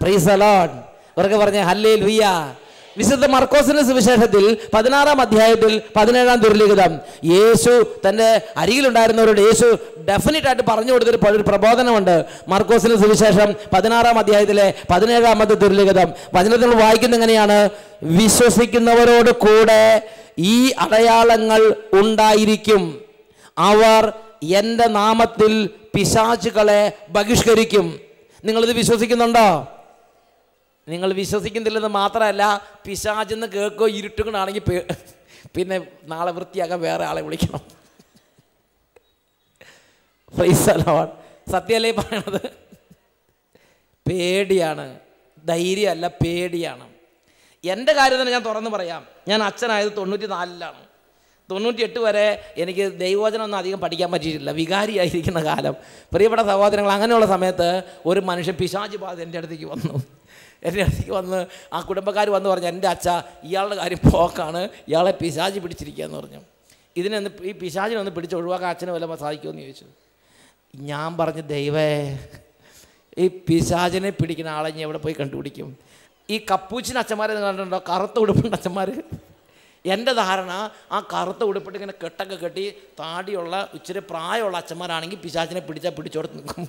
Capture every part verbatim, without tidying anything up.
Price the lord. അവർക്ക് പറഞ്ഞ hallelujah. വിശുദ്ധ മർക്കോസിന്റെ സുവിശേഷത്തിൽ പതിനാറാം അധ്യായത്തിൽ പതിനേഴാം ദുർലിഖിതം യേശു തൻ്റെ അരികിലുണ്ടായിരുന്നവരോട് യേശു ഡെഫിനറ്റ് ആയിട്ട് പറഞ്ഞു കൊടുത്തൊരു ഒരു പ്രബോധനമുണ്ട്. മർക്കോസിന്റെ സുവിശേഷം പതിനാറാം അധ്യായത്തിലെ പതിനേഴാമത്തെ ദുർലിഖിതം വചനത്തിൽ വായിക്കുന്ന എങ്ങനെയാണ്? വിശ്വസിക്കുന്നവരോട് കൂടെ ഈ അടയാളങ്ങൾ ഉണ്ടായിരിക്കും. അവർ എൻ്റെ നാമത്തിൽ പിശാചുകളെ ബഹിഷ്കരിക്കും. നിങ്ങളിത് വിശ്വസിക്കുന്നുണ്ടോ? നിങ്ങൾ വിശ്വസിക്കുന്നില്ലെന്ന് മാത്രമല്ല, പിശാചെന്ന് കേൾക്കോ ഇരുട്ടുകൊണ്ടാണെങ്കിൽ പിന്നെ നാളെ വൃത്തിയാക്കാൻ വേറെ ആളെ വിളിക്കണം. Praise the lord. സത്യമല്ലേ പറയണത്? പേടിയാണ്, ധൈര്യമല്ല, പേടിയാണ്. എൻ്റെ കാര്യം തന്നെ ഞാൻ തുറന്ന് പറയാം. ഞാൻ അച്ഛനായത് തൊണ്ണൂറ്റി നാലിലാണ്. തൊണ്ണൂറ്റി എട്ട് വരെ എനിക്ക് ദൈവവചനമൊന്നും അധികം പഠിക്കാൻ പറ്റിയിട്ടില്ല, വികാരിയായിരിക്കുന്ന കാലം. പ്രിയപ്പെട്ട സഹോദരങ്ങൾ, അങ്ങനെയുള്ള സമയത്ത് ഒരു മനുഷ്യൻ പിശാച് ബാധ എൻ്റെ അടുത്തേക്ക് വന്നു. എൻ്റെ അടുത്തേക്ക് വന്ന് ആ കുടുംബക്കാർ വന്ന് പറഞ്ഞു, എൻ്റെ അച്ഛ ഇയാളുടെ കാര്യം പോക്കാണ്, ഇയാളെ പിശാച് പിടിച്ചിരിക്കുക എന്ന് പറഞ്ഞു. ഇതിനൊന്ന് ഈ പിശാചിനൊന്ന് പിടിച്ച് ഒഴിവാക്കാൻ അച്ഛന് വല്ലതും സാധിക്കുമെന്ന് ചോദിച്ചു. ഞാൻ പറഞ്ഞു, ദൈവേ, ഈ പിശാചിനെ പിടിക്കുന്ന ആളെ ഞാൻ എവിടെ പോയി കണ്ടുപിടിക്കും? ഈ കപ്പൂച്ചിന് അച്ഛന്മാരെ കണ്ടിട്ടുണ്ടോ? കറുത്ത ഉടുപ്പുണ്ട് അച്ഛന്മാർ. എൻ്റെ ധാരണ ആ കറുത്ത ഉടുപ്പിട്ട് ഇങ്ങനെ കെട്ടൊക്കെ കെട്ടി താടിയുള്ള ഇച്ചിരി പ്രായമുള്ള അച്ഛന്മാരാണെങ്കിൽ പിശാചിനെ പിടിച്ചാൽ പിടിച്ചോടത്ത് നിൽക്കും.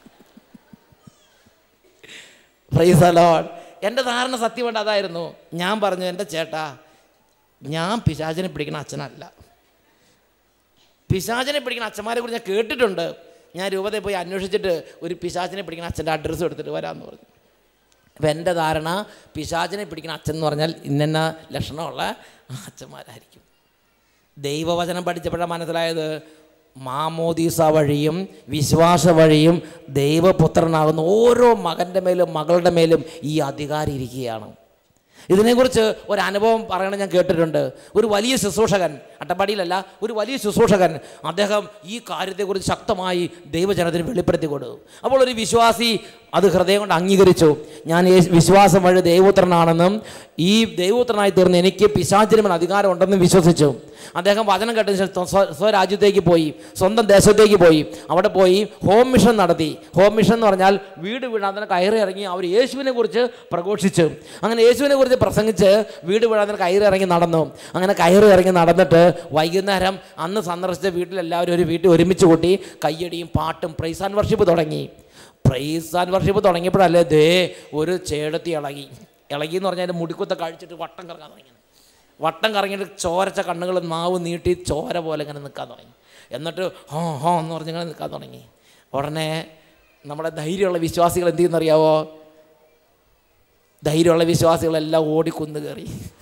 Praise the lord. എൻ്റെ ധാരണ സത്യമുണ്ട്, അതായിരുന്നു. ഞാൻ പറഞ്ഞു, എൻ്റെ ചേട്ടാ, ഞാൻ പിശാചിനെ പിടിക്കുന്ന അച്ഛനല്ല. പിശാചിനെ പിടിക്കുന്ന അച്ഛന്മാരെ കുറിച്ച് ഞാൻ കേട്ടിട്ടുണ്ട്. ഞാൻ രൂപതയിൽ പോയി അന്വേഷിച്ചിട്ട് ഒരു പിശാചിനെ പിടിക്കുന്ന അച്ഛൻ്റെ അഡ്രസ്സ് എടുത്തിട്ട് വരാമെന്ന് പറഞ്ഞു. അപ്പം എൻ്റെ ധാരണ പിശാചിനെ പിടിക്കുന്ന അച്ഛൻ എന്ന് പറഞ്ഞാൽ ഇന്ന ലക്ഷണമുള്ള അച്ഛന്മാരായിരിക്കും. ദൈവവചനം പഠിച്ചപ്പോഴാണ് മനസ്സിലായത്, മാമോദീസ വഴിയും വിശ്വാസ വഴിയും ദൈവപുത്രനാകുന്ന ഓരോ മകൻ്റെ മേലും മകളുടെ മേലും ഈ അധികാരം ഇരിക്കുകയാണ്. ഇതിനെക്കുറിച്ച് ഒരു അനുഭവം പറയണം ഞാൻ കേട്ടിട്ടുണ്ട്. ഒരു വലിയ ശുശ്രൂഷകൻ, അട്ടപ്പാടിയിലല്ല, ഒരു വലിയ ശുശ്രൂഷകൻ, അദ്ദേഹം ഈ കാര്യത്തെക്കുറിച്ച് ശക്തമായി ദൈവജനത്തിന് വെളിപ്പെടുത്തി കൊടുത്തു. അപ്പോൾ ഒരു വിശ്വാസി അത് ഹൃദയം കൊണ്ട് അംഗീകരിച്ചു. ഞാൻ ഈ വിശ്വാസം വഴി ദൈവപുത്രനാണെന്നും ഈ ദൈവപുത്രനായി തീർന്ന് എനിക്ക് പിശാചിന് അധികാരം ഉണ്ടെന്നും വിശ്വസിച്ചു. അദ്ദേഹം വചനം കേട്ടതിന് ശേഷം സ്വരാജ്യത്തേക്ക് പോയി, സ്വന്തം ദേശത്തേക്ക് പോയി. അവിടെ പോയി ഹോം മിഷൻ നടത്തി. ഹോം മിഷൻ എന്ന് പറഞ്ഞാൽ വീട് വീടാതെ കയറി ഇറങ്ങി അവർ യേശുവിനെ കുറിച്ച് പ്രഘോഷിച്ചു. അങ്ങനെ യേശുവിനെ കുറിച്ച് പ്രസംഗിച്ച് വീട് വീടാതെ കയറി ഇറങ്ങി നടന്നു. അങ്ങനെ കയറി ഇറങ്ങി നടന്നിട്ട് വൈകുന്നേരം അന്ന് സന്ദർശിച്ച വീട്ടിലെല്ലാവരും ഒരു വീട്ടിൽ ഒരുമിച്ച് കൂട്ടി കയ്യടിയും പാട്ടും പ്രൈസ് ആൻഡ് വർഷിപ്പ് തുടങ്ങി. പ്രൈസ് ആൻഡ് വർഷിപ്പ് തുടങ്ങിയപ്പോഴല്ലേ ദേ ഒരു ചേടത്തി ഇളകി. ഇളകി എന്ന് പറഞ്ഞാൽ അതിൻ്റെ മുടിക്കുത്ത കഴിച്ചിട്ട് വട്ടം കറങ്ങാൻ തുടങ്ങി. വട്ടം കറങ്ങിയിട്ട് ചോരച്ച കണ്ണുകൾ നാവ് നീട്ടി ചോര പോലെ ഇങ്ങനെ നിൽക്കാൻ തുടങ്ങി. എന്നിട്ട് ഹോ ഹോ എന്ന് പറഞ്ഞിങ്ങനെ നിൽക്കാൻ തുടങ്ങി. ഉടനെ നമ്മുടെ ധൈര്യമുള്ള വിശ്വാസികൾ എന്ത് ചെയ്യുന്നറിയാവോ? ധൈര്യമുള്ള വിശ്വാസികളെല്ലാം ഓടിക്കൊന്നു കയറി.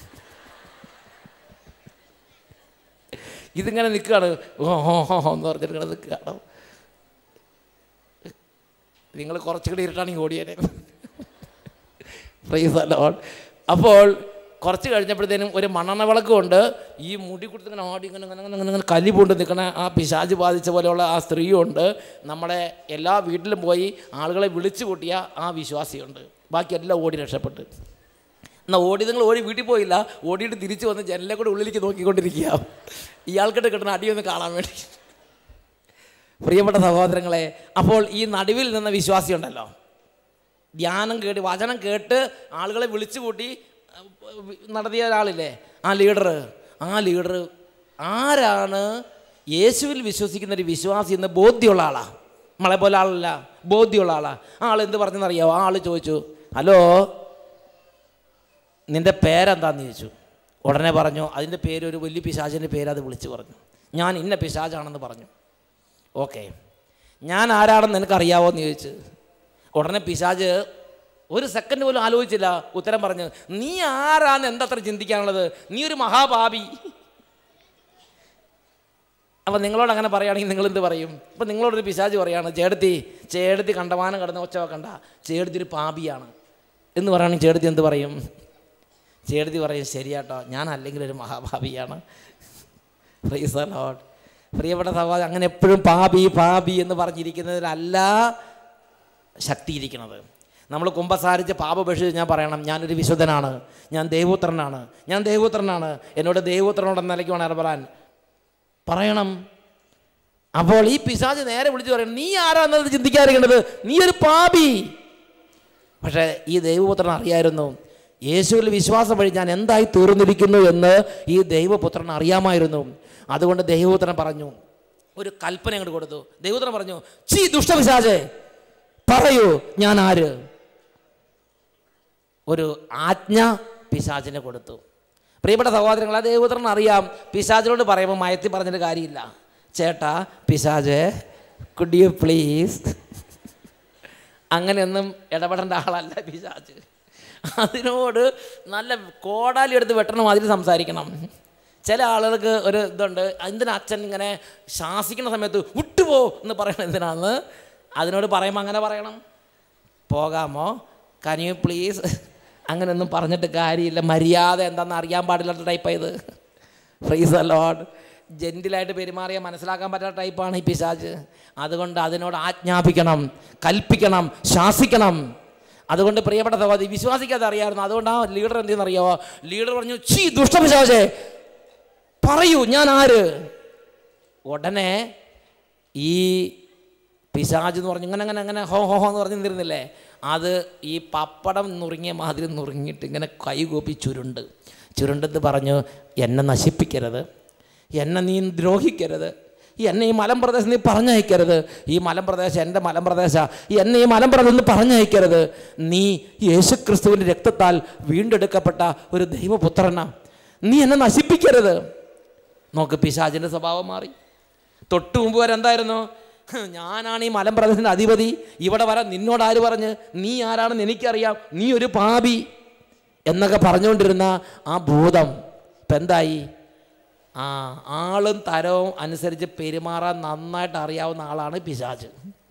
ഇതിങ്ങനെ നിൽക്കുകയാണ്, ഹോ ഹോ ഹോ എന്ന് പറഞ്ഞിട്ട് ഇങ്ങനെ നിൽക്കുകയാണ്. നിങ്ങൾ കുറച്ചുകൂടി ഇരുട്ടാണെങ്കിൽ ഓടിയേനെ. Praise the lord. അപ്പോൾ കുറച്ച് കഴിഞ്ഞപ്പോഴത്തേനും ഒരു മണ്ണെണ്ണ വിളക്ക് കൊണ്ട് ഈ മുടി കൊടുത്ത് ഇങ്ങനെ ആടി ഇങ്ങനെ ഇങ്ങനെ ഇങ്ങനെ ഇങ്ങനെ കലി കൊണ്ട് നിൽക്കണ ആ പിശാച് ബാധിച്ച പോലെയുള്ള ആ സ്ത്രീയുണ്ട്. നമ്മുടെ എല്ലാ വീട്ടിലും പോയി ആളുകളെ വിളിച്ചു കൂട്ടിയ ആ വിശ്വാസിയുണ്ട്. ബാക്കി എല്ലാം ഓടി രക്ഷപ്പെട്ട്. എന്നാൽ ഓടി നിങ്ങൾ ഓടി വീട്ടിൽ പോയില്ല, ഓടിയിട്ട് തിരിച്ചു വന്ന് ജനലെ കൂടെ ഉള്ളിലേക്ക് നോക്കിക്കൊണ്ടിരിക്കുക, ഇയാൾക്കിട്ട് കിട്ടുന്ന അടിയൊന്ന് കാണാൻ വേണ്ടി. പ്രിയപ്പെട്ട സഹോദരങ്ങളെ, അപ്പോൾ ഈ നടുവിൽ നിന്ന വിശ്വാസി ഉണ്ടല്ലോ, ധ്യാനം കേട്ട് വചനം കേട്ട് ആളുകളെ വിളിച്ചു കൂട്ടി നടത്തിയ ഒരാളില്ലേ, ആ ലീഡർ ആ ലീഡർ ആരാണ്? യേശുവിൽ വിശ്വസിക്കുന്നൊരു വിശ്വാസി എന്ന് ബോധ്യമുള്ള ആളാണ്. നമ്മളെ പോലെ ആളല്ല, ബോധ്യമുള്ള ആളാണ്. ആ ആൾ എന്ത് പറഞ്ഞെന്നറിയാമോ? ആ ആൾ ചോദിച്ചു, ഹലോ നിൻ്റെ പേരെന്താന്ന് ചോദിച്ചു. ഉടനെ പറഞ്ഞു അതിൻ്റെ പേര്, ഒരു വലിയ പിശാചിൻ്റെ പേര് അത് വിളിച്ച് പറഞ്ഞു. ഞാൻ ഇന്ന പിശാചാണെന്ന് പറഞ്ഞു. ഓക്കെ, ഞാൻ ആരാണെന്ന് നിനക്കറിയാവോ എന്ന് ചോദിച്ചു. ഉടനെ പിശാച് ഒരു സെക്കൻഡ് പോലും ആലോചിച്ചില്ല, ഉത്തരം പറഞ്ഞു, നീ ആരാന്ന് എന്തത്ര ചിന്തിക്കാനുള്ളത്, നീ ഒരു മഹാപാപി. അപ്പം നിങ്ങളോട് അങ്ങനെ പറയുകയാണെങ്കിൽ നിങ്ങളെന്ത് പറയും? അപ്പം നിങ്ങളോടൊരു പിശാച് പറയുകയാണ്, ചേടത്തി ചേടത്തി കണ്ടമാനം കിടന്ന് ഒച്ച വെക്കണ്ട, ചേടത്തി ഒരു പാപിയാണ് എന്ന് പറയുകയാണെങ്കിൽ ചേടത്തി എന്ത് പറയും? ചേടത്തി പറയും, ശരിയാട്ടോ, ഞാൻ അല്ലെങ്കിൽ ഒരു മഹാപാപിയാണ്. Price the lord. പ്രിയപ്പെട്ട സഹോദരൻ, അങ്ങനെ എപ്പോഴും പാപി പാപി എന്ന് പറഞ്ഞിരിക്കുന്നതിലല്ല ശക്തി ഇരിക്കുന്നത്. നമ്മൾ കുമ്പസാരിച്ച് പാപപേക്ഷിച്ച് ഞാൻ പറയണം, ഞാനൊരു വിശുദ്ധനാണ്, ഞാൻ ദൈവപുത്രനാണ്, ഞാൻ ദൈവപുത്രനാണ്, എന്നോട് ദൈവപുത്രനോടെന്ന നിലയ്ക്ക് വേണം പറയാൻ പറയണം. അപ്പോൾ ഈ പിശാച് നേരെ വിളിച്ച് പറയണം, നീ ആരാന്നത് ചിന്തിക്കാതിരിക്കേണ്ടത്, നീ ഒരു പാപി. പക്ഷേ ഈ ദൈവപുത്രൻ അറിയായിരുന്നു, യേശുവിൽ വിശ്വാസം വഴി ഞാൻ എന്തായി തീർന്നിരിക്കുന്നു എന്ന് ഈ ദൈവപുത്രൻ അറിയാമായിരുന്നു. അതുകൊണ്ട് ദൈവപുത്രൻ പറഞ്ഞു, ഒരു കൽപ്പന അങ്ങോട്ട് കൊടുത്തു. ദൈവപുത്രൻ പറഞ്ഞു, ചീ ദുഷ്ടപിശാചേ, പറയൂ ഞാൻ ആര്. ഒരു ആജ്ഞ പിശാചിനെ കൊടുത്തു. പ്രിയപ്പെട്ട സഹോദരങ്ങളെ, ദൈവപുത്രൻ അറിയാം പിശാചിനോട് പറയുമ്പോൾ മയത്തി പറഞ്ഞിട്ട് കാര്യമില്ല. ചേട്ടാ പിശാചേ, കുഡ് യു പ്ലീസ്, അങ്ങനെയൊന്നും ഇടപെടേണ്ട ആളല്ല പിശാച്. അതിനോട് നല്ല കോടാലി എടുത്ത് വെട്ടണ മാതിരി സംസാരിക്കണം. ചില ആളുകൾക്ക് ഒരു ഇതുണ്ട്, എന്തിനാ അച്ഛൻ ഇങ്ങനെ ശാസിക്കുന്ന സമയത്ത് വിട്ടുപോ എന്ന് പറയണം, എന്തിനാന്ന്. അതിനോട് പറയുമ്പോൾ അങ്ങനെ പറയണം, പോകാമോ, കൻ യു പ്ലീസ്, അങ്ങനെയൊന്നും പറഞ്ഞിട്ട് കാര്യമില്ല. മര്യാദ എന്താണെന്ന് അറിയാൻ പാടില്ലാത്ത ടൈപ്പാണ് ഇത്. Praise the lord. ജെന്റിലായിട്ട് പെരുമാറിയാൽ മനസ്സിലാക്കാൻ പറ്റാത്ത ടൈപ്പാണ് ഈ പിശാച്. അതുകൊണ്ട് അതിനോട് ആജ്ഞാപിക്കണം, കൽപ്പിക്കണം, ശാസിക്കണം. അതുകൊണ്ട് പ്രിയപ്പെട്ട സഹോദരി, വിശ്വാസിക്കാതെ അറിയാമായിരുന്നു. അതുകൊണ്ട് ആ ലീഡർ എന്തെന്ന് അറിയാമോ? ലീഡർ പറഞ്ഞു, ചീ ദുഷ്ടപിശാചേ, പറയൂ ഞാൻ ആര്. ഉടനെ ഈ പിശാച് എന്ന് പറഞ്ഞു ഇങ്ങനെ അങ്ങനെ അങ്ങനെ ഹോ ഹോ ഹോ എന്ന് പറഞ്ഞു നിന്നിരുന്നില്ലേ, അത് ഈ പപ്പടം നുറുങ്ങിയ മാതിരി നുറുങ്ങിയിട്ട് ഇങ്ങനെ കൈകൂപ്പി ചുരുണ്ട് ചുരുണ്ടെന്ന് പറഞ്ഞു, എന്നെ നശിപ്പിക്കരുത്, എന്നെ നീ ദ്രോഹിക്കരുത്, എന്നെ ഈ മലമ്പ്രദേശം നീ പറഞ്ഞയക്കരുത്, ഈ മലമ്പ്രദേശം എൻ്റെ മലമ്പ്രദേശമാണ്, എന്നെ ഈ മലമ്പ്രദേശം പറഞ്ഞയക്കരുത്, നീ യേശുക്രിസ്തുവിൻ്റെ രക്തത്താൽ വീണ്ടെടുക്കപ്പെട്ട ഒരു ദൈവപുത്രനാണ്, നീ എന്നെ നശിപ്പിക്കരുത്. നോക്ക്, പിശാചിൻ്റെ സ്വഭാവം മാറി. തൊട്ട് മുമ്പ് വരെ എന്തായിരുന്നു? ഞാനാണ് ഈ മലമ്പ്രദേശത്തിൻ്റെ അധിപതി, ഇവിടെ വരാൻ നിന്നോട് ആര് പറഞ്ഞ്, നീ ആരാണെന്ന് എനിക്കറിയാം, നീ ഒരു പാപി എന്നൊക്കെ പറഞ്ഞുകൊണ്ടിരുന്ന ആ ഭൂതം ഇപ്പം എന്തായി? ആ ആളും തരവും അനുസരിച്ച് പെരുമാറാൻ നന്നായിട്ട് അറിയാവുന്ന ആളാണ് പിശാച്.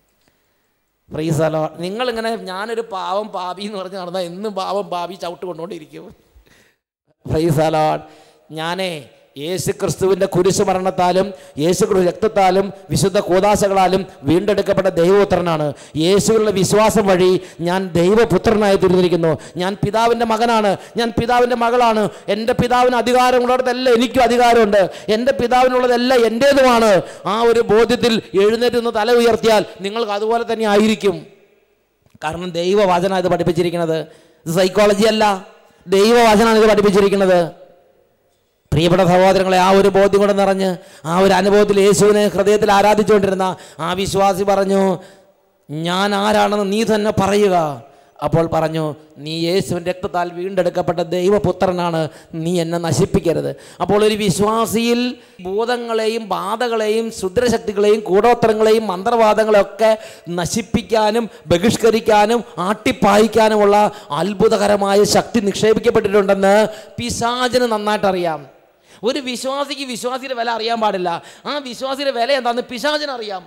Praise the lord. നിങ്ങളിങ്ങനെ ഞാനൊരു പാവം പാപി എന്ന് പറഞ്ഞ് നടന്നാൽ എന്നും പാവം പാപി ചവിട്ട് കൊണ്ടുകൊണ്ടിരിക്കും. Price the Lord. ഞാനേ യേശു ക്രിസ്തുവിൻ്റെ കുരിശു മരണത്താലും യേശു ക്രിസ്തു രക്തത്താലും വിശുദ്ധ കൂദാശകളാലും വീണ്ടെടുക്കപ്പെട്ട ദൈവപുത്രനാണ്. യേശുവിലുള്ള വിശ്വാസം വഴി ഞാൻ ദൈവപുത്രനായി തീർന്നിരിക്കുന്നു. ഞാൻ പിതാവിൻ്റെ മകനാണ്, ഞാൻ പിതാവിൻ്റെ മകളാണ്. എൻ്റെ പിതാവിന് അധികാരമുള്ളിടത്തെല്ലാം എനിക്കും അധികാരമുണ്ട്, എൻ്റെ പിതാവിനുള്ളതെല്ലാം എൻ്റേതുമാണ്. ആ ഒരു ബോധ്യത്തിൽ എഴുന്നേറ്റ് നിന്ന് തല ഉയർത്തിയാൽ നിങ്ങൾക്ക് അതുപോലെ തന്നെ ആയിരിക്കും. കാരണം ദൈവവചനം ഇത് പഠിപ്പിച്ചിരിക്കുന്നത്, ഇത് സൈക്കോളജി അല്ല, ദൈവവചനമാണ് ഇത് പഠിപ്പിച്ചിരിക്കുന്നത്. പ്രിയപ്പെട്ട സഹോദരങ്ങളെ, ആ ഒരു ബോധ്യം കൊണ്ട് നിറഞ്ഞ് ആ ഒരു അനുഭവത്തിൽ യേശുവിനെ ഹൃദയത്തിൽ ആരാധിച്ചുകൊണ്ടിരുന്ന ആ വിശ്വാസി പറഞ്ഞു, ഞാൻ ആരാണെന്ന് നീ തന്നെ പറയുക. അപ്പോൾ പറഞ്ഞു, നീ യേശുവിൻ്റെ രക്തത്താൽ വീണ്ടെടുക്കപ്പെട്ട ദൈവപുത്രനാണ്, നീ എന്നെ നശിപ്പിക്കരുത്. അപ്പോൾ ഒരു വിശ്വാസിയിൽ ഭൂതങ്ങളെയും ബാധകളെയും ക്ഷുദ്രശക്തികളെയും കൂടോത്രങ്ങളെയും മന്ത്രവാദങ്ങളെയൊക്കെ നശിപ്പിക്കാനും ബഹിഷ്കരിക്കാനും ആട്ടിപ്പായിക്കാനുമുള്ള അത്ഭുതകരമായ ശക്തി നിക്ഷേപിക്കപ്പെട്ടിട്ടുണ്ടെന്ന് പിശാചിന് നന്നായിട്ട് അറിയാം. ഒരു വിശ്വാസിക്ക് വിശ്വാസിയുടെ വില അറിയാൻ പാടില്ല. ആ വിശ്വാസിയുടെ വില എന്താണെന്ന് പിശാചിന് അറിയാം.